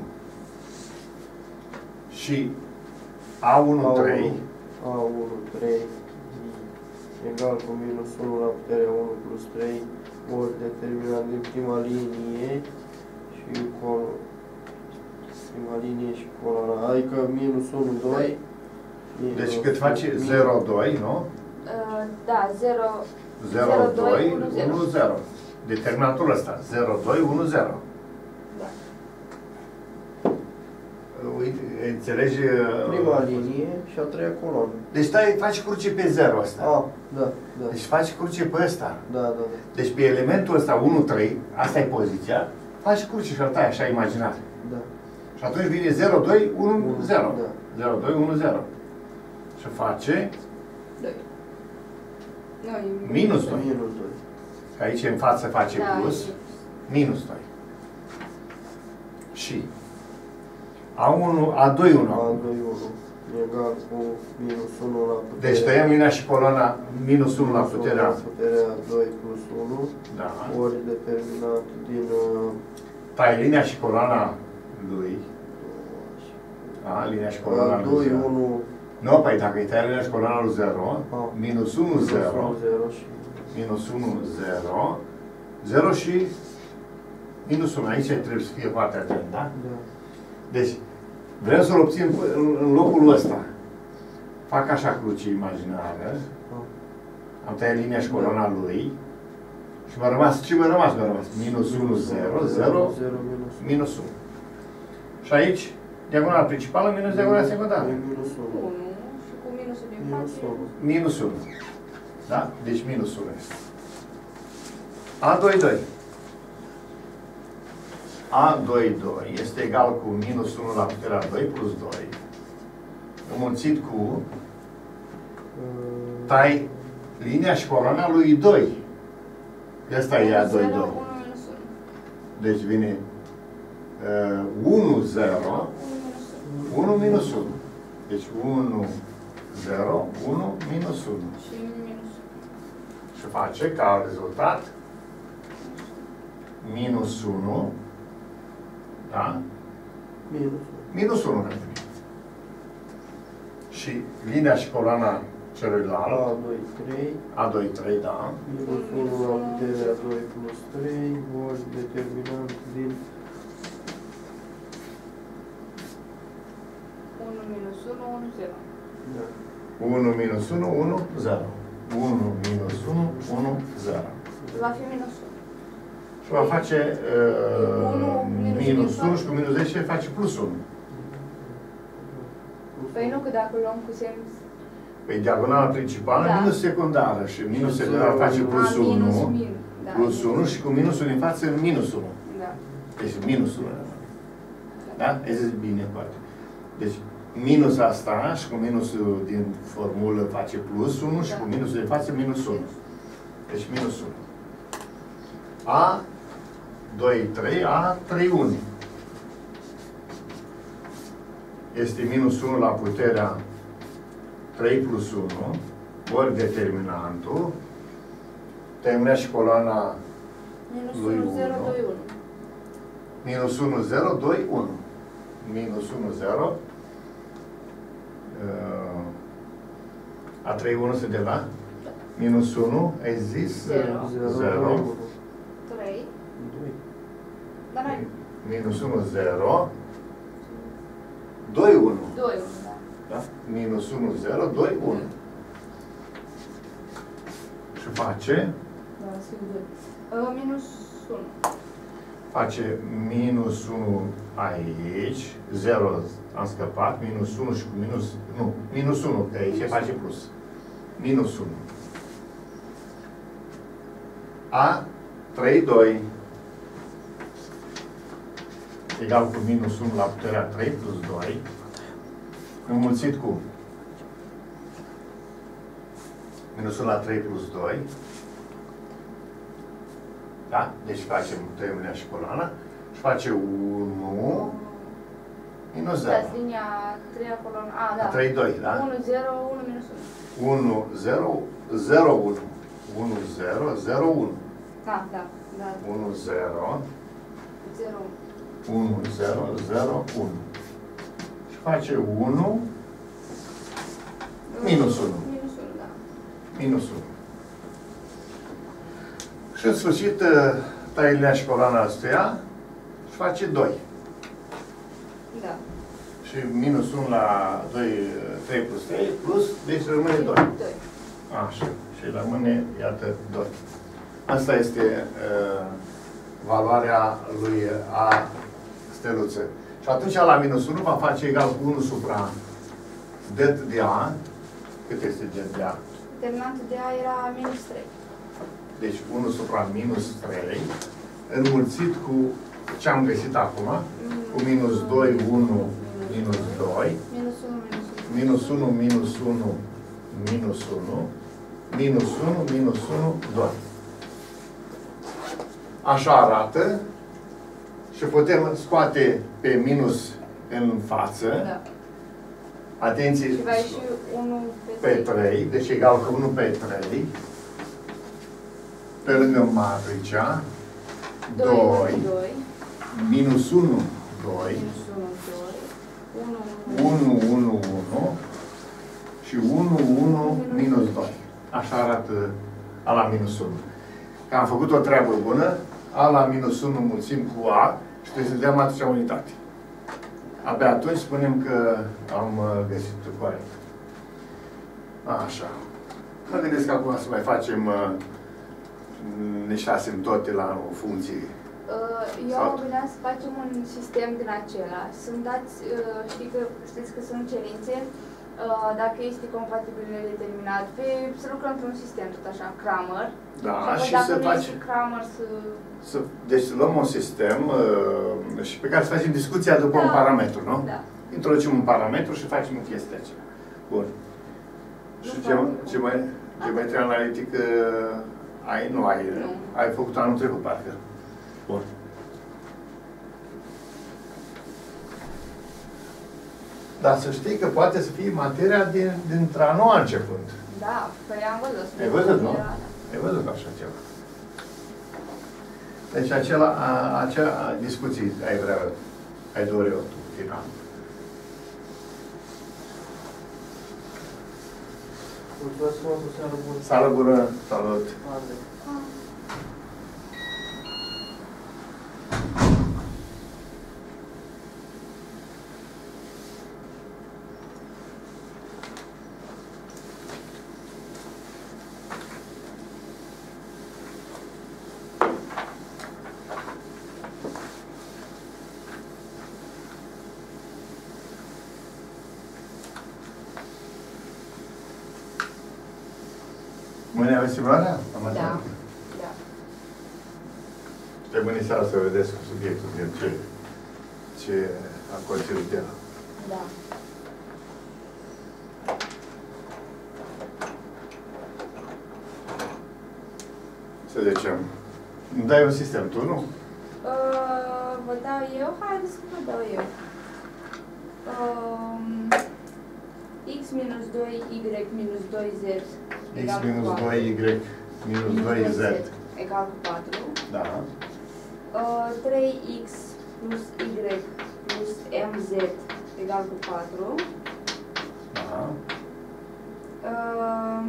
Și A unu, trei, A unu, trei, egal cu minus unu la puterea unu plus trei, ori determinant din prima linie și colo, prima linie și coloana, adică minus unu, doi. deci cât face zero, doi, nu? Uh, da, zero... zero, doi, unu, zero. unu, zero. Determinantul ăsta, zero, doi, unu, zero. Da. Uite, înțelegi? Prima linie și a treia coloană. Deci stai, faci cruce pe zero ăsta. A, da, da. Deci faci cruce pe ăsta. Da, da, da. Deci pe elementul ăsta unu, trei, asta e poziția, faci cruce și-l tai așa imaginar. Da. Și atunci vine zero, doi, unu, zero. Da. zero, doi, unu, zero. Și face doi. Nu, e minus doi. Minus doi. Că aici în față face Da, plus, e- minus doi. Și A unu, A doi, unu. A doi, unu. Egal cu minus unu la puterea... Deci tăiem linia și coloana minus unu la minus unu puterea. la puterea doi plus unu, Da. ori determinant din... uh, Tai linia și coloana lui. Da, linia și coloana lui doi, zero. unu, Nu, păi dacă îi tai linia și coloana lui zero, Ah. minus unu, zero, zero și... minus unu, zero, zero și minus unu. Aici trebuie să fie partea gen, da? Da. Deci, vreau să-l obțin în- în locul ăsta. Fac așa cruce imaginară. Ah. Am tăiat linia și coloana lui. Și m-a rămas, ce mi-a rămas? Mi-a rămas minus unu, zero, zero, zero, minus unu. minus unu. Și aici, diagonala principală minus diagonala secundară. Minus unu. unu și cu minusul din Minus față. unu. Minus unu. Da? Deci minus unu este. A doi, doi. A doi, doi este egal cu minus unu la puterea doi plus doi. Înmulțit cu Uh, tai linia și coloana lui doi. Ăsta e A doi, zero, doi. unu minus unu. Deci vine uh, unu, zero, unu minus unu. unu minus unu. Deci unu, zero, unu minus unu. Și minus unu. Și face ca rezultat minus unu, da? minus unu. Minus unu pentru mine. Și linia și coloana celuilalt, A doi, trei, A doi, trei, da? minus unu la puterea doi plus trei, ori determinant din unu minus unu, unu, zero. da. unu minus unu, unu, zero. unu minus unu, unu, zero. Va fi minus unu. Și va face uh, unu minus minus unu unu și cu minus zece face plus unu. Păi nu, că dacă luăm cu semn... Păi diagonala principală, Da. minus secundară și minus secundară face plus A, minus, unu, min, da. plus unu și cu minusul din față minus unu. Da. Deci minus unu. Da? Ai zis bine, poate. Deci minus asta și cu minusul din formulă face plus unu și Da. cu minusul din față minus unu. Deci minus unu. A doi, trei, A trei, unu. Este minus unu la puterea trei plus unu, ori determinantul, terminat și coloana Minus lui unu, zero, unu. doi, unu. minus unu, zero, doi, unu. Minus unu, zero. Uh, A trei, unu sunt de la? Minus unu, ai zis? Zero. zero. trei. Dar n-ai... Minus unu, zero. doi, unu. doi, unu, da. Da? Minus unu, zero, doi, unu. Și face? Da, sigur. Uh, minus unu. Face minus unu aici, zero am scăpat, minus unu și cu minus, nu, minus unu, că aici face plus. Minus unu. A trei, doi egal cu minus unu la puterea trei plus doi înmulțit cu minus unu la trei plus doi. Da? Deci facem terminea și coloana și face unu minus zero. Da, linia trei acolo. A, da. trei, doi, da? unu, zero, unu, minus unu. unu, zero, zero, unu. unu, zero, zero, unu. Da, da, da. unu, zero, zero. unu, zero, zero, unu. Și face unu minus unu. Minus unu, da. Minus unu. Și în sfârșit, tai linia și coloana asta și face doi. Da. Și minus unu la doi, trei plus trei, plus, deci rămâne doi. doi. Așa. Și rămâne, iată, doi. Asta este uh, valoarea lui A steluță. Și atunci la minus unu va face egal cu unu supra det de A. Cât este det de A? Determinantul de A era minus trei. Deci unu supra minus trei, înmulțit cu ce am găsit acum, cu minus doi, unu, minus doi, Minus unu, minus unu. minus unu, minus unu, minus unu, minus unu, minus unu, doi. Așa arată și putem scoate pe minus în față. Da. Atenție, Și va ieși unu pe pe trei. trei, deci egal cu unu pe trei, pe lângă matricea, doi, doi, doi. minus unu, doi, Minus unu, doi. unu, unu, unu, unu și unu, unu, minus doi. Așa arată A la minus unu. Că am făcut o treabă bună, A la minus unu mulțim cu A și trebuie să dea matricea unitate. Abia atunci spunem că am uh, găsit corect. Așa. Mă gândesc că acum să mai facem uh, niște asimtote la o funcție. Uh, Eu Sau- am gândit să facem un sistem din acela. Sunt dați, uh, știi că, știți că sunt cerințe, uh, dacă este compatibil nedeterminat, pe, să lucrăm într-un sistem, tot așa, Kramer. Da, apoi și dacă să nu facem... este Kramer, să... Să, deci să luăm un sistem uh, și pe care să facem discuția după Da. un parametru, nu? Da. Introducem un parametru și facem chestia aceea. Bun. Și Nu ce, fac. ce, geometrie analitică ai? Nu ai. Nu. Ai făcut anul trecut, parcă. Bun. Dar să știi că poate să fie materia din, dintre a noua începând. Da, păi am văzut. Ai văzut, nu? Era, da. Ai văzut așa ceva. Deci acela, a, acea discuții ai vrea, ai dori eu tu, final. Mulțumesc frumos, o seară bună. Sală bună, salut! Ande. aveți simularea? Da. Da. Și mâine seara să vedeți cu subiectul de ce, ce a conținut el. Da. Să zicem, îmi dai un sistem, tu, nu? Uh, vă dau eu? Haideți să vă dau eu. Um, x minus doi y minus doi z X minus doi y minus doi z egal cu patru. Da. Uh, trei x plus y plus mz egal cu patru. Da. Uh,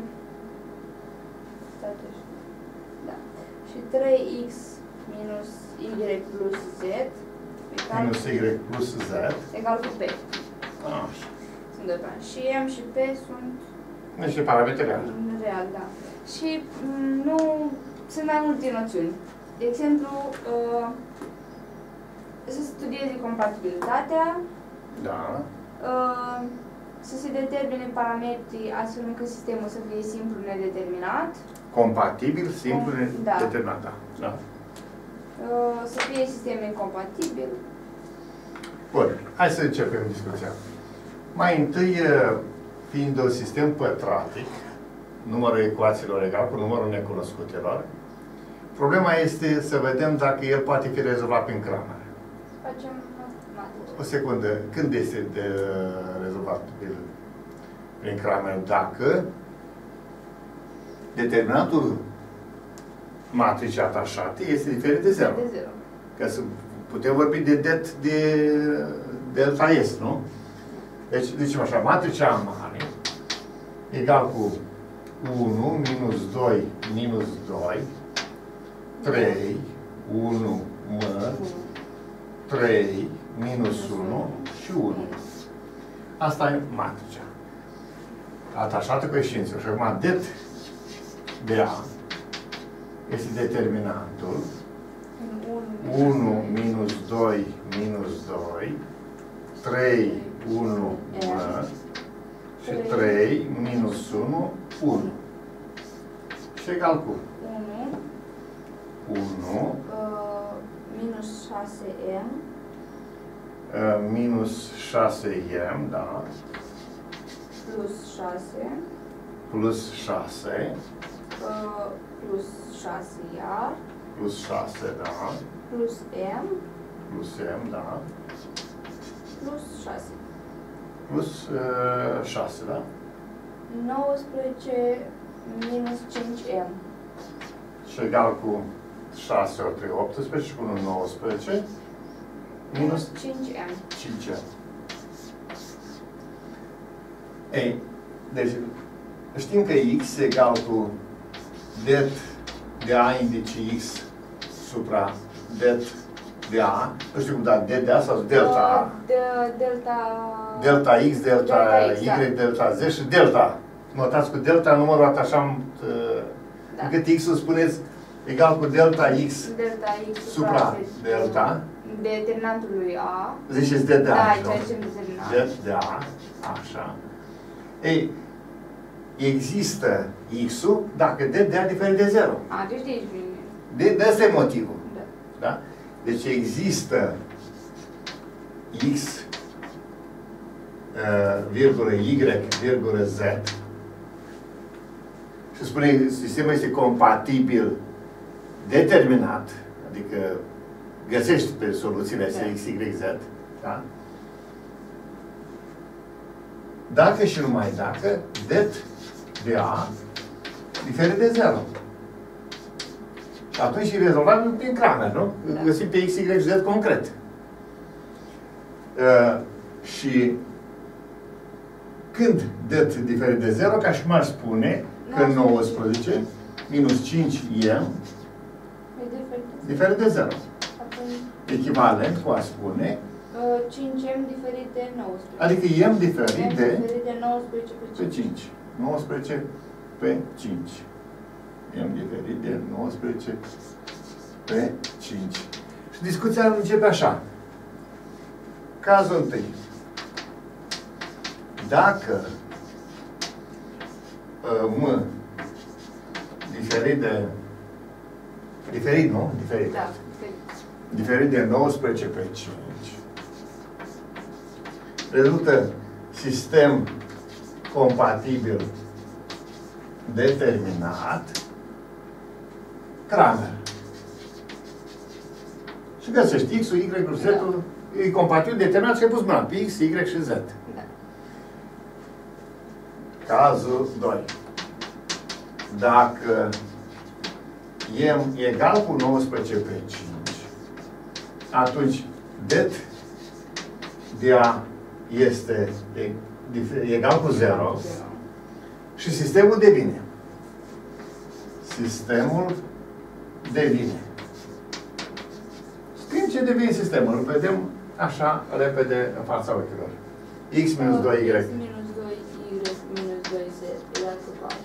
da. Și trei x minus y plus z egal, Minus y plus z. egal cu p. Așa. Sunt doi parametri. Și m și p sunt Niște parametri reali. real, da. Și m, nu sunt mai multe noțiuni. De exemplu, uh, să studieze compatibilitatea, Da. uh, să se determine parametrii astfel încât sistemul să fie simplu nedeterminat, Compatibil, simplu, Da. determinat. Da. Da. uh, să fie sistem incompatibil. Bun, hai să începem discuția. Mai întâi, fiind un sistem pătratic, numărul ecuațiilor egal cu numărul necunoscutelor, problema este să vedem dacă el poate fi rezolvat prin Cramer. Facem matematică. O secundă, când este de rezolvat prin Cramer? Dacă determinatul matricii atașate este diferit de zero. De zero. Ca să putem vorbi de det de delta S, nu? Deci, zicem așa, matricea mare egal cu unu minus doi minus doi, trei, unu, m, trei, minus unu și unu. Asta e matricea. Atașată cu eșință. Și acum, det de A este determinantul unu minus doi minus doi, trei, unu, m, și trei minus unu, unu. Și egal cu unu, unu uh, minus șase m, uh, minus șase m, da, plus șase, plus șase, uh, plus șase iar, plus șase, da, plus m, plus m, da, plus șase. plus uh, șase, da? nouăsprezece minus cinci m. Și egal cu șase ori trei, optsprezece, și cu unu, nouăsprezece, minus cinci m. cinci m. Ei, deci, știm că x egal cu det de A indice x supra det de A, nu știu cum da, det de A sau delta A. De, delta... Delta x, delta, delta x, y, da. delta z și delta. Notați cu delta numărul atașant, Da. încât x-ul spuneți egal cu delta x Delta x supra delta. determinantului A. Ziceți det de A. Da, nu? ceea ce determinat. Det de A, așa. Ei, există x-ul dacă det de A diferit de zero. A, deci de aici vine. De, de asta e motivul. Da. Da? Deci există x, uh, virgulă y, virgulă z. Și spune, sistemul este compatibil determinat, adică găsești pe soluțiile astea Da. x, y, z. Da? Dacă și numai dacă det de A diferit de zero. Și atunci e rezolvabil prin Cramer, nu? Da. Găsim pe x, y, z concret. Uh, și când det diferit de zero, ca și cum aș spune că nouăsprezece minus cinci m E diferit. diferit de zero. Atunci, Echivalent cu a spune, uh, cinci m diferit de nouăsprezece. adică m M diferit de diferit de nouăsprezece pe pe cinci. cinci. nouăsprezece pe cinci. M diferit de nouăsprezece pe cinci. Și discuția începe așa. Cazul întâi. Dacă uh, m diferit de... Diferit, nu? Diferit. Da, diferit. Diferit de nouăsprezece pe cinci. Rezultă sistem compatibil determinat Cramer. Și găsești X-ul, Y-ul, Z-ul, e compatibil determinat și ai pus mâna pe X, Y și Z. Da. Cazul doi. Dacă M egal cu nouăsprezece pe cinci, atunci det de A este egal cu zero și sistemul devine. Sistemul devine. Scriem ce devine sistemul. Îl vedem așa repede în fața ochilor. X minus doi Y. X minus doi Y minus doi Z egal cu patru.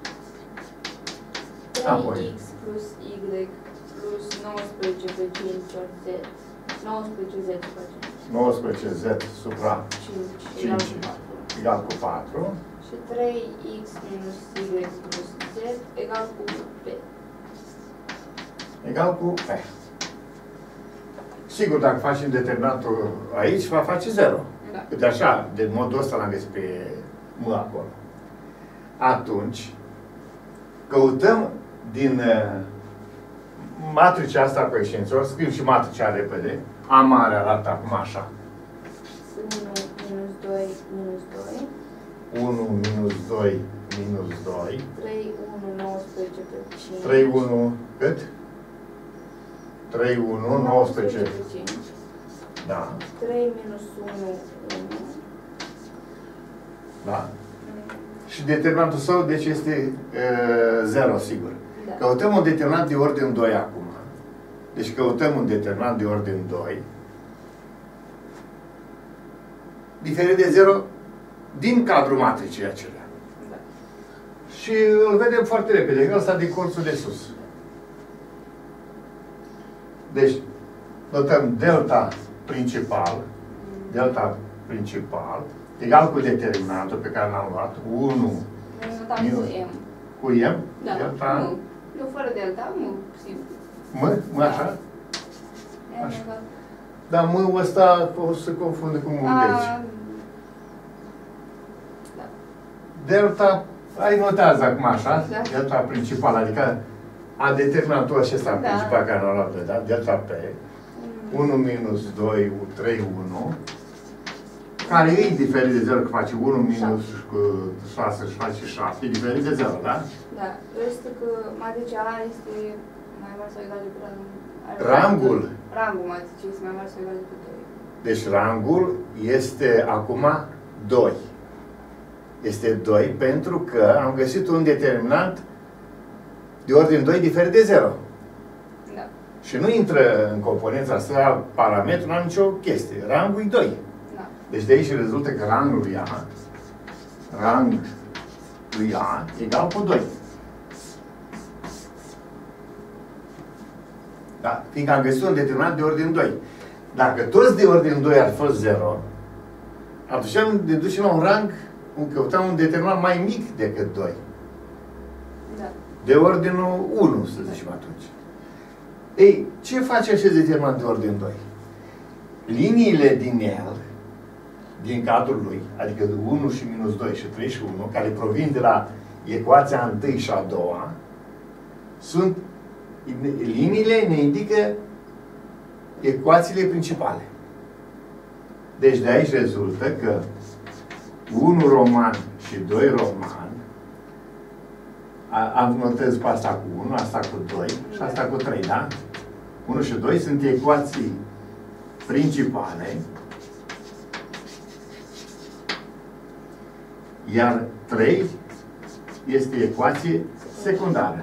trei X plus Y plus nouăsprezece pe cinci ori Z. nouăsprezece Z supra cinci. nouăsprezece Z supra cinci cinci egal cu patru. Și trei X minus Y plus Z egal cu P. Egal cu P. Sigur, dacă facem determinantul aici, va face zero. Da. Uite așa, de modul ăsta l-am găsit pe M acolo. Atunci, căutăm din uh, matricea asta cu extensior, scriem și matricea repede. A mare arată acum așa. unu minus doi minus doi. unu minus doi minus doi. trei, unu, nouăsprezece pe cinci. trei, unu, cât? trei, unu, nouăsprezece. pe cinci. Da. trei minus unu, unu. Da. Și determinantul său, deci, este zero, sigur. Da. Căutăm un determinant de ordin doi acum. Deci căutăm un determinant de ordin doi. Diferit de zero din cadrul matricii acelea. Da. Și îl vedem foarte repede. Ăsta din colțul de sus. Deci, notăm delta principal, delta principal, egal cu determinantul pe care l-am luat, unu Noi notam cu minus M. cu M, Da, delta, nu. Eu fără delta, nu, simplu. M, M așa? M Așa. egal. Dar M-ul ăsta o să se confunde cu M-ul de aici. A, da. Delta, ai notează acum așa, Da. delta principală, adică a determinantul acesta Da. principal care l-am luat, da? Delta P, unu minus doi, trei, unu, care e diferit de zero, că face unu minus șase și face șapte, e diferit de zero, da? Da. Este că matricea A este mai mare sau egal decât rangul. Rangul. Rangul matricii este mai mare sau egal decât doi. Deci rangul este acum doi. Este doi pentru că am găsit un determinant de ordin doi diferit de zero. Da. Și nu intră în componența asta parametru, nu am nicio chestie. Rangul e doi. Da. Deci de aici rezultă că rangul lui A, rang lui A egal cu doi. Da? Fiindcă am găsit un determinant de ordin doi. Dacă toți de ordin doi ar fost zero, atunci ne ducem la un rang, căutăm un determinant mai mic decât doi. Da. De ordinul unu, să zicem atunci. Ei, ce face acest determinant de ordin doi? Liniile din el, din cadrul lui, adică unu și minus doi și trei și unu, care provin de la ecuația întâi și a doua, sunt, liniile ne indică ecuațiile principale. Deci de aici rezultă că unu roman și doi roman, am notez pe asta cu unu, asta cu doi și asta cu trei, da? unu și doi sunt ecuații principale, iar trei este ecuație secundară.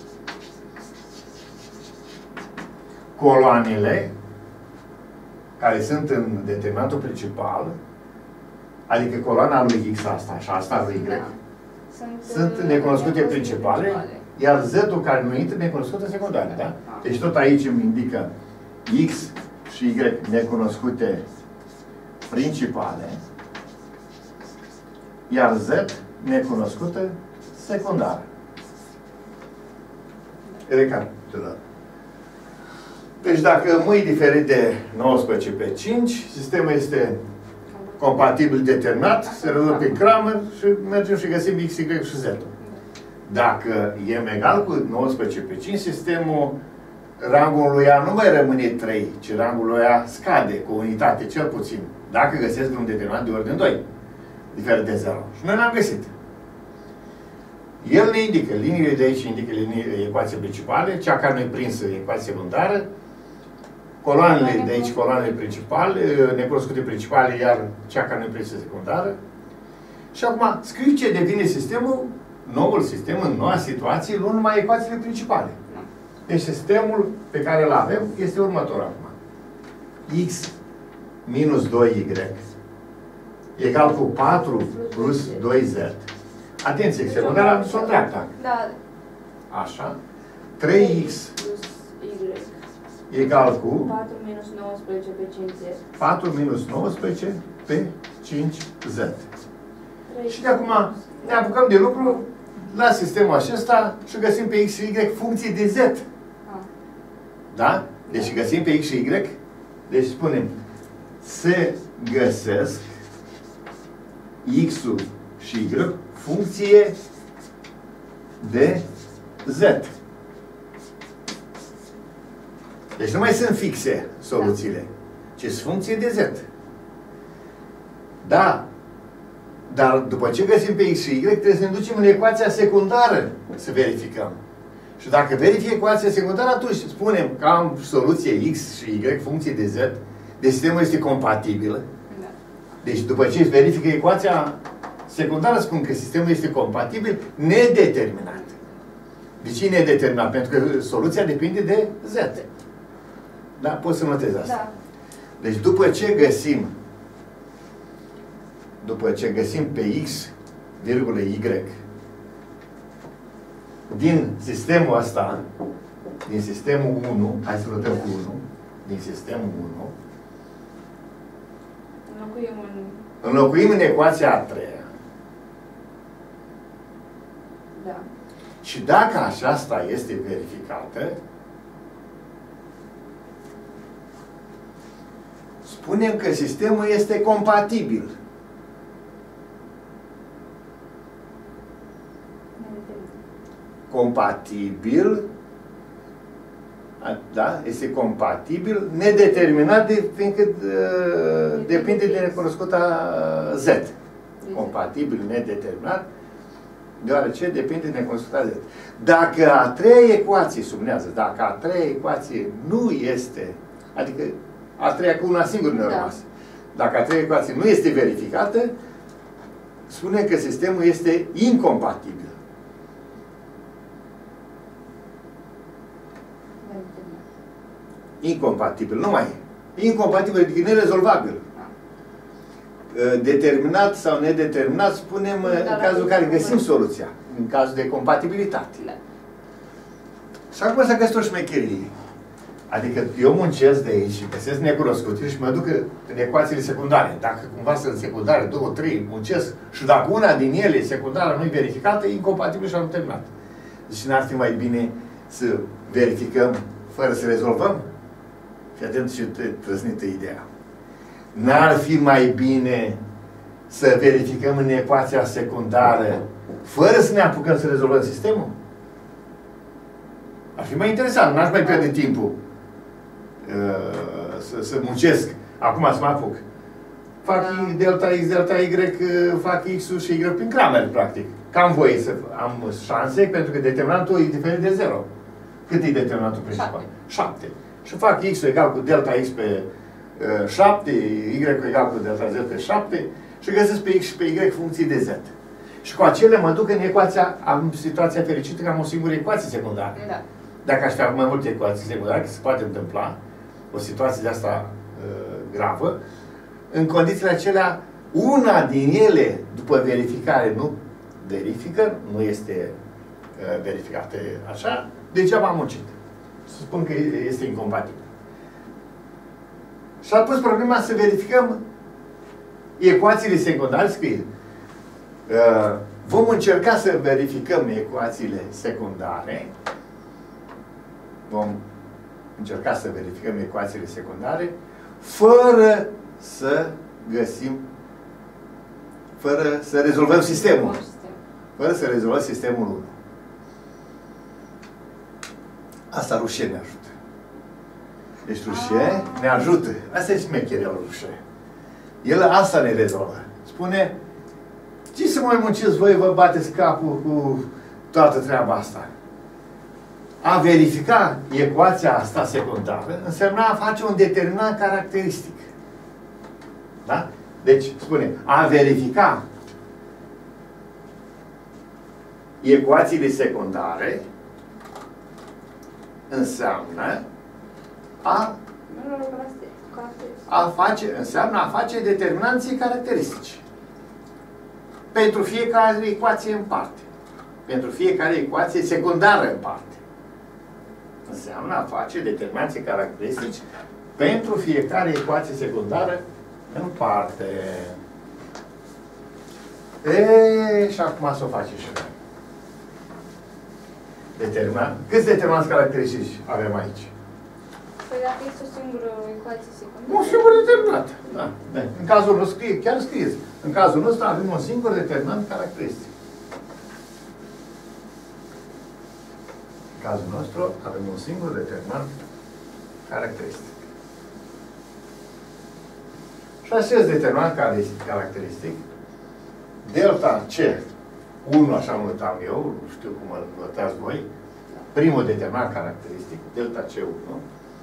Coloanele, care sunt în determinantul principal, adică coloana lui X asta și asta lui Y, Da. sunt necunoscute principale, iar Z-ul care nu intră, necunoscute secundare, da? Deci tot aici îmi indică X și Y necunoscute principale, iar Z necunoscută secundară. recapitulăm. Deci dacă m e diferit de nouăsprezece pe cinci, sistemul este compatibil determinat, se rezolvă prin Kramer și mergem și găsim X, Y și Z. Dacă e egal cu nouăsprezece pe cinci, sistemul, rangul lui A nu mai rămâne trei, ci rangul lui A scade cu unitate, cel puțin, dacă găsesc un determinat de ordine doi, diferit de zero. Și noi l-am găsit. El ne indică, liniile de aici indică linii, ecuații principale, cea care nu-i prinsă, ecuație secundară, coloanele de aici, coloanele principale, necunoscute principale, iar cea care nu-i prinsă secundară. Și acum, scriu ce devine sistemul, noul sistem, în noua situație, luând numai ecuațiile principale. Deci sistemul pe care îl avem este următorul acum. X minus doi Y egal cu patru plus doi Z. Atenție, secundara nu sunt dreapta. Da. Așa. trei X plus Y egal cu patru minus nouăsprezece pe cinci Z. patru minus nouăsprezece pe cinci Z. Și de acum ne apucăm de lucru la sistemul acesta și găsim pe X și Y funcții de Z. Ah. Da? Deci găsim pe X și Y. Deci spunem, se găsesc X-ul și Y funcție de Z. Deci nu mai sunt fixe soluțiile, ci sunt funcție de Z. Da. Dar după ce găsim pe X și Y, trebuie să ne ducem în ecuația secundară să verificăm. Și dacă verific ecuația secundară, atunci spunem că am soluție X și Y, funcție de Z, deci sistemul este compatibil. Da. Deci după ce verifică ecuația secundară, spun că sistemul este compatibil, nedeterminat. De ce nedeterminat? Pentru că soluția depinde de Z. Da? Poți să notezi asta. Da. Deci după ce găsim după ce găsim pe X, virgulă Y, din sistemul ăsta, din sistemul unu, hai să notăm cu unu, din sistemul unu, Înlocuim în... înlocuim în ecuația a treia. Da. Și dacă aceasta este verificată, spunem că sistemul este compatibil. Compatibil, da? Este compatibil, nedeterminat, de, fiindcă uh, depinde de necunoscuta Z. Compatibil, nedeterminat, deoarece depinde de necunoscuta Z. Dacă a treia ecuație, subnează, dacă a treia ecuație nu este, adică a treia cu una singură ne-a rămas, da. Dacă a treia ecuație nu este verificată, spune că sistemul este incompatibil. Incompatibil, nu mai e. Incompatibil, adică nerezolvabil. Determinat sau nedeterminat, spunem da, în cazul în care găsim soluția. În cazul de compatibilitate. Da. Și acum să găsesc o șmecherie. Adică eu muncesc de aici și găsesc necunoscute și mă duc în ecuațiile secundare. Dacă cumva sunt secundare, două, trei, muncesc și dacă una din ele, secundară, nu e verificată, e incompatibil și am terminat. Deci n-ar fi mai bine să verificăm fără să rezolvăm? Și atent și trăsnită ideea. N-ar fi mai bine să verificăm în ecuația secundară fără să ne apucăm să rezolvăm sistemul? Ar fi mai interesant, n-aș mai pierde timpul uh, să, să muncesc. Acum să mă apuc. Fac da. delta X, delta Y, fac X-ul și Y prin Kramer, practic. Că am voie să am șanse, pentru că determinantul e diferit de zero. Cât e determinantul principal? șapte. Și fac X egal cu delta X pe uh, șapte, Y egal cu delta Z pe șapte și găsesc pe X și pe Y funcții de Z. Și cu acele mă duc în ecuația, am situația fericită că am o singură ecuație secundară. Da. Dacă aș fi mai multe ecuații secundare, că se poate întâmpla o situație de asta uh, gravă, în condițiile acelea, una din ele, după verificare, nu verifică, nu este uh, verificată așa, degeaba am muncit. Să spun că este incompatibil. Și a pus problema să verificăm ecuațiile secundare, scrie. Uh, vom încerca să verificăm ecuațiile secundare vom încerca să verificăm ecuațiile secundare fără să găsim, fără să rezolvăm sistemul. Fără să rezolvăm sistemul unu. Asta Rușe ne ajută. Deci Rușe ne ajută. Asta e șmecherea lui Rușe. El asta ne rezolvă. Spune, ce să mai munciți voi, vă bateți capul cu toată treaba asta? A verifica ecuația asta secundară însemna a face un determinant caracteristic. Da? Deci, spune, a verifica ecuațiile secundare înseamnă a, a face, înseamnă a face determinanții caracteristici. Pentru fiecare ecuație în parte. Pentru fiecare ecuație secundară în parte. Înseamnă a face determinanții caracteristici pentru fiecare ecuație secundară în parte. E, și acum să o face și noi. Determinant. Câți determinanți caracteristici avem aici? Păi dacă este o singură ecuație secundară. Un singur determinant. Da. În cazul nostru, scrie, chiar scrieți. În cazul nostru avem un singur determinant caracteristic. În cazul nostru avem un singur determinant caracteristic. Și acest determinant caracteristic, delta C unu, așa îl notam eu, nu știu cum îl notați voi, primul determinant caracteristic, delta C unu,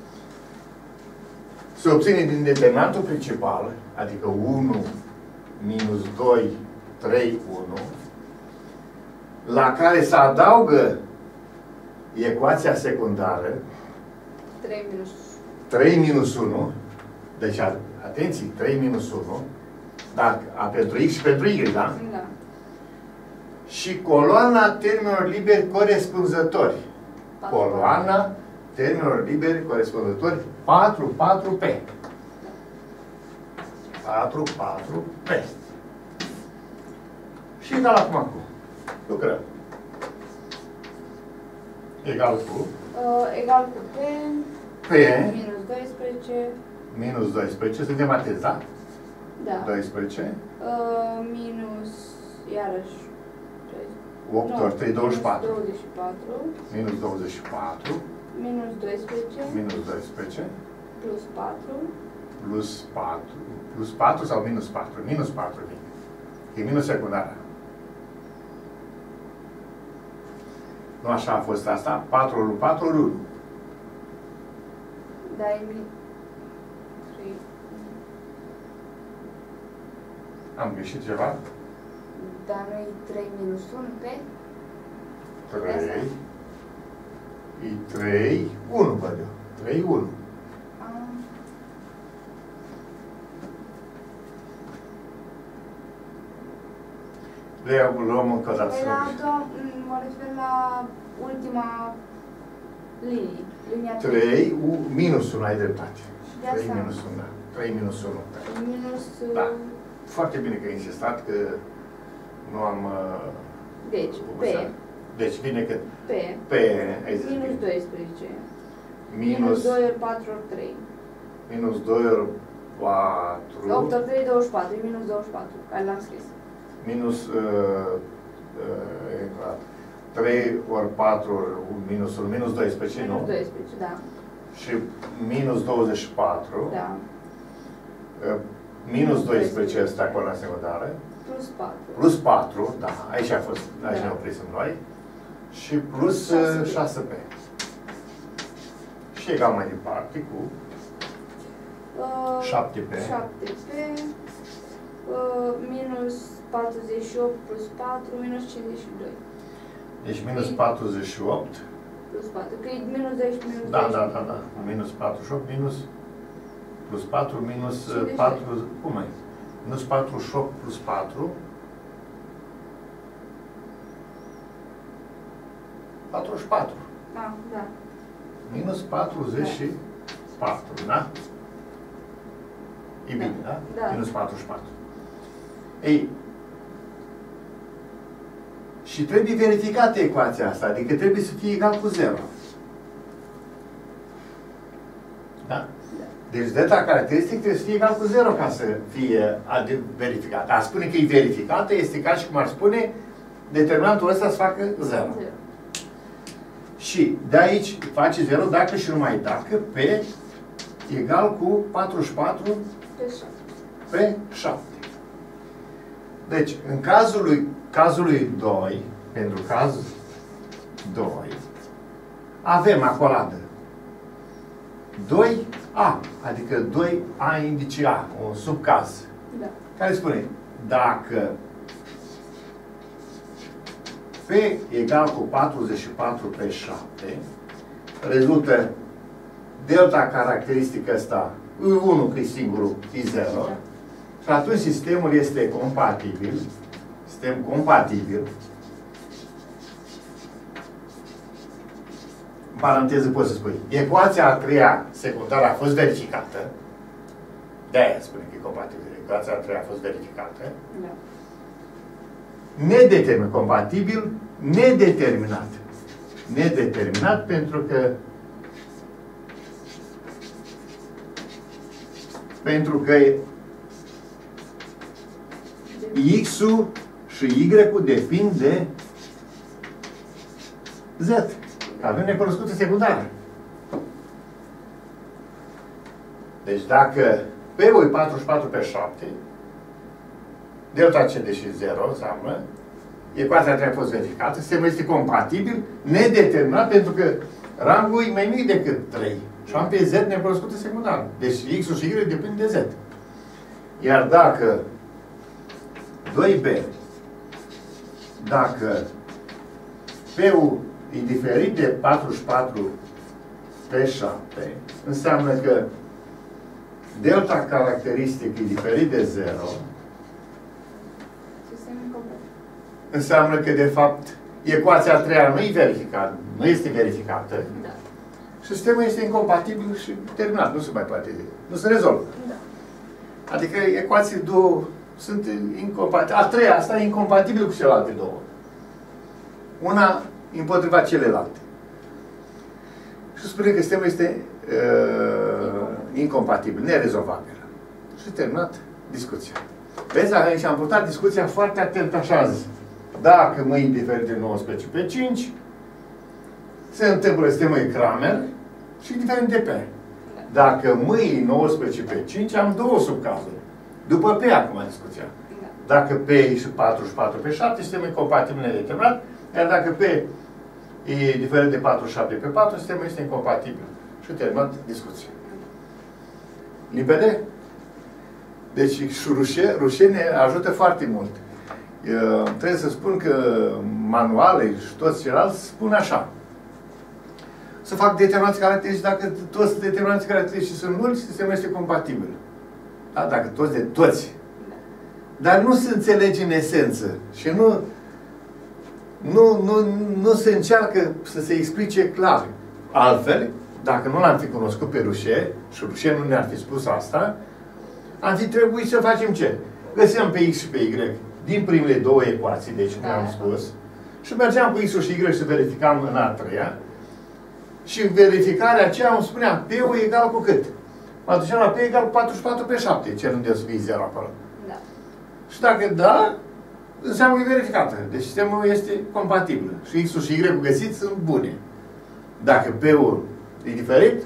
se obține din determinantul principal, adică unu minus doi, trei, unu, la care se adaugă ecuația secundară trei minus unu, deci atenție, trei minus unu, dacă, a, pentru X și pentru Y, da? Da. Și coloana termenilor liberi corespunzători. Coloana termenilor liberi corespunzători patru, patru, P. patru, patru, P. Și egal acum cu. Lucrăm. Egal cu. Uh, egal cu P. P. Minus doisprezece. Minus doisprezece. Suntem atenți, da? Da. doisprezece. Uh, minus, iarăși, opt ori trei, douăzeci și patru. douăzeci și patru. Minus douăzeci și patru. Minus doisprezece. Minus doisprezece. Plus patru. Plus patru. Plus patru sau minus patru? Minus patru vine. E minus secundară. Nu așa a fost asta? patru ori patru ori unu. Da, e min... trei. Am greșit ceva? Dar nu e trei minus unu pe? trei. E trei, unu, văd eu. trei, unu. Le luăm încă o dată. Păi la, mă refer la ultima linie. Linia trei, minus unu, ai dreptate. trei asta. minus unu, da. trei minus unu. Minus... Da. Foarte bine că ai insistat, că nu am... Uh, deci, P. Deci vine că... P. P, ai zis Minus bine. doisprezece. Minus... Minus doi ori patru ori trei. Minus doi ori patru. opt ori trei, douăzeci și patru. E minus douăzeci și patru, care l-am scris. Minus... Uh, uh, exact. trei ori patru ori minus unu, minus doisprezece, nu? Minus doisprezece, da. Și minus douăzeci și patru. Da. Uh, minus doisprezece este acolo la secundară. Plus patru. Plus patru, da, aici a fost, aici Da. ne oprisem noi. Și plus șase P. Și egal mai departe cu Uh, șapte P. șapte P. Uh, minus patruzeci și opt plus patru, minus cincizeci și doi. Deci minus patruzeci și opt. Plus patru, că e minus doisprezece, minus Da, da, doisprezece. da, da. Minus patruzeci și opt, minus plus patru, minus cincizeci și doi. patru, cum e? Minus patruzeci și opt plus patru. patruzeci și patru. Ah, da. Minus patruzeci și patru, da? E bine, da? Da. Minus patruzeci și patru. Ei, și trebuie verificată ecuația asta, adică trebuie să fie egal cu zero. Da? Deci delta caracteristic trebuie să fie egal cu zero ca să fie verificată. A spune că e verificată este ca și cum ar spune determinantul ăsta să facă zero. Și de aici face zero dacă și numai dacă P egal cu patruzeci și patru pe șapte. Deci, în cazul lui, cazul lui doi, pentru cazul doi, avem acoladă doi A, adică doi A indice A, un subcaz, da. Care spune, dacă P egal cu patruzeci și patru pe șapte, rezultă delta caracteristică asta, unu că e singurul, e zero, da. Și atunci sistemul este compatibil, sistem compatibil, în paranteză poți să spui, ecuația a treia secundară a fost verificată, de-aia spune că e compatibil, ecuația a treia a fost verificată, da. Nedeterminat, compatibil, nedeterminat. Nedeterminat pentru că pentru că X-ul și Y-ul depind de Z. Avem necunoscută secundară. Deci dacă P-ul e patruzeci și patru pe șapte, delta C deși zero înseamnă, ecuația trebuie a fost verificată, sistemul este compatibil, nedeterminat, pentru că rangul e mai mic decât trei. Și am pe Z necunoscută secundară. Deci X-ul și Y depind de Z. Iar dacă doi B, dacă P-ul e diferit de patruzeci și patru pe șapte, înseamnă că delta caracteristic e diferit de zero, înseamnă că, de fapt, ecuația a treia nu e verificată, nu este verificată. Da. Și sistemul este incompatibil și terminat. Nu se mai poate, nu se rezolvă. Da. Adică ecuații două sunt incompatibile. A treia, asta e incompatibilă cu celelalte două. Una împotriva celelalte. Și spune că sistemul este uh, incompatibil, nerezolvabil. Și terminat discuția. Vezi, aici am purtat discuția foarte atent așa azi. Dacă mâini diferit de nouăsprezece pe cinci, se întâmplă sistemul Kramer și diferent de P. Dacă mâini nouăsprezece pe cinci, am două subcazuri. După P acum discuția. Dacă P e și patruzeci și patru pe șapte, sistemul e compatibil nedeterminat, iar dacă P e diferit de patruzeci și șapte pe patru, sistemul este incompatibil. Și terminat discuția. Limpede? Deci Rușe, Rușe ne ajută foarte mult. Eu, trebuie să spun că manuale și toți ceilalți spun așa. Să fac determinanți caracteristici, dacă toți determinanți caracteristici sunt nuli, sistemul este compatibil. Da? Dacă toți de toți. Dar nu se înțelege în esență. Și nu, nu, nu, nu se încearcă să se explice clar. Altfel, dacă nu l-am fi cunoscut pe Rușe, și Rușe nu ne-ar fi spus asta, am fi trebuit să facem ce? Găseam pe X și pe Y din primele două ecuații, deci cum am spus, și mergeam cu X-ul și Y și verificam în a treia. Și verificarea aceea îmi spunea P-ul egal cu cât? Mă duceam la P egal cu patruzeci și patru pe șapte, cerând eu să fie zero acolo. Da. Și dacă da, înseamnă că e verificată. Deci sistemul este compatibil. Și X-ul și Y-ul găsiți sunt bune. Dacă P-ul e diferit,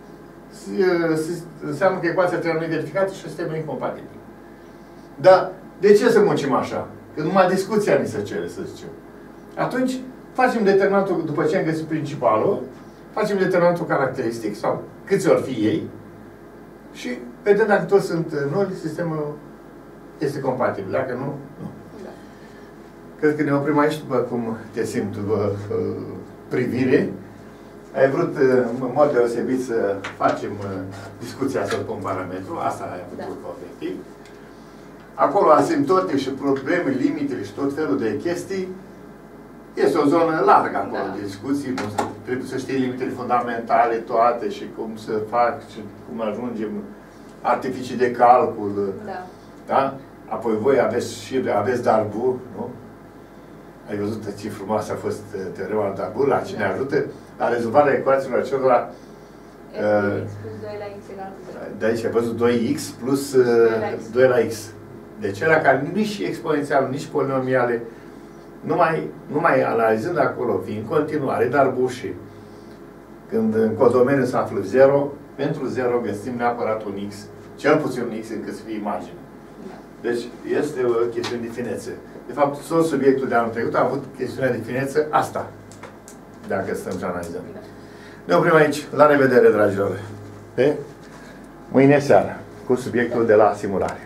înseamnă că ecuația trebuie nu e verificată și sistemul e incompatibil. Dar de ce să muncim așa? Că numai discuția ni se cere, să zicem. Atunci, facem determinantul, după ce am găsit principalul, facem determinantul caracteristic, sau câți ori fi ei, și vedem dacă toți sunt nuli, sistemul este compatibil. Dacă nu, nu. Da. Cred că ne oprim aici, după cum te simt, după uh, privire. Ai vrut, în mod deosebit, să facem uh, discuția să-l pun parametru. Asta ai făcut da. Obiectiv. Acolo, asimtote și probleme, limitele și tot felul de chestii, este o zonă largă acolo da. De discuții. Trebuie să știi limitele fundamentale toate și cum să fac și cum ajungem artificii de calcul. Da. Da? Apoi voi aveți și aveți Darboux, nu? Ai văzut ce frumoasă a fost teorema Darboux, la cine da. Ajută la rezolvarea ecuațiilor acelora f de x plus doi la x egal cu zero. De aici ai văzut doi x plus uh, doi la x. Deci era care nici exponențial, nici polinomiale, numai, numai analizând acolo, fiind în continuare, dar bușii, când în codomeniu se află zero, pentru zero găsim neapărat un x, cel puțin un x încât să fie imagine. Deci este o chestiune de finețe. De fapt, tot subiectul de anul trecut a avut chestiunea de finețe asta, dacă stăm și analizăm. Ne oprim aici. La revedere, dragilor! Pe mâine seară, cu subiectul de la simulare.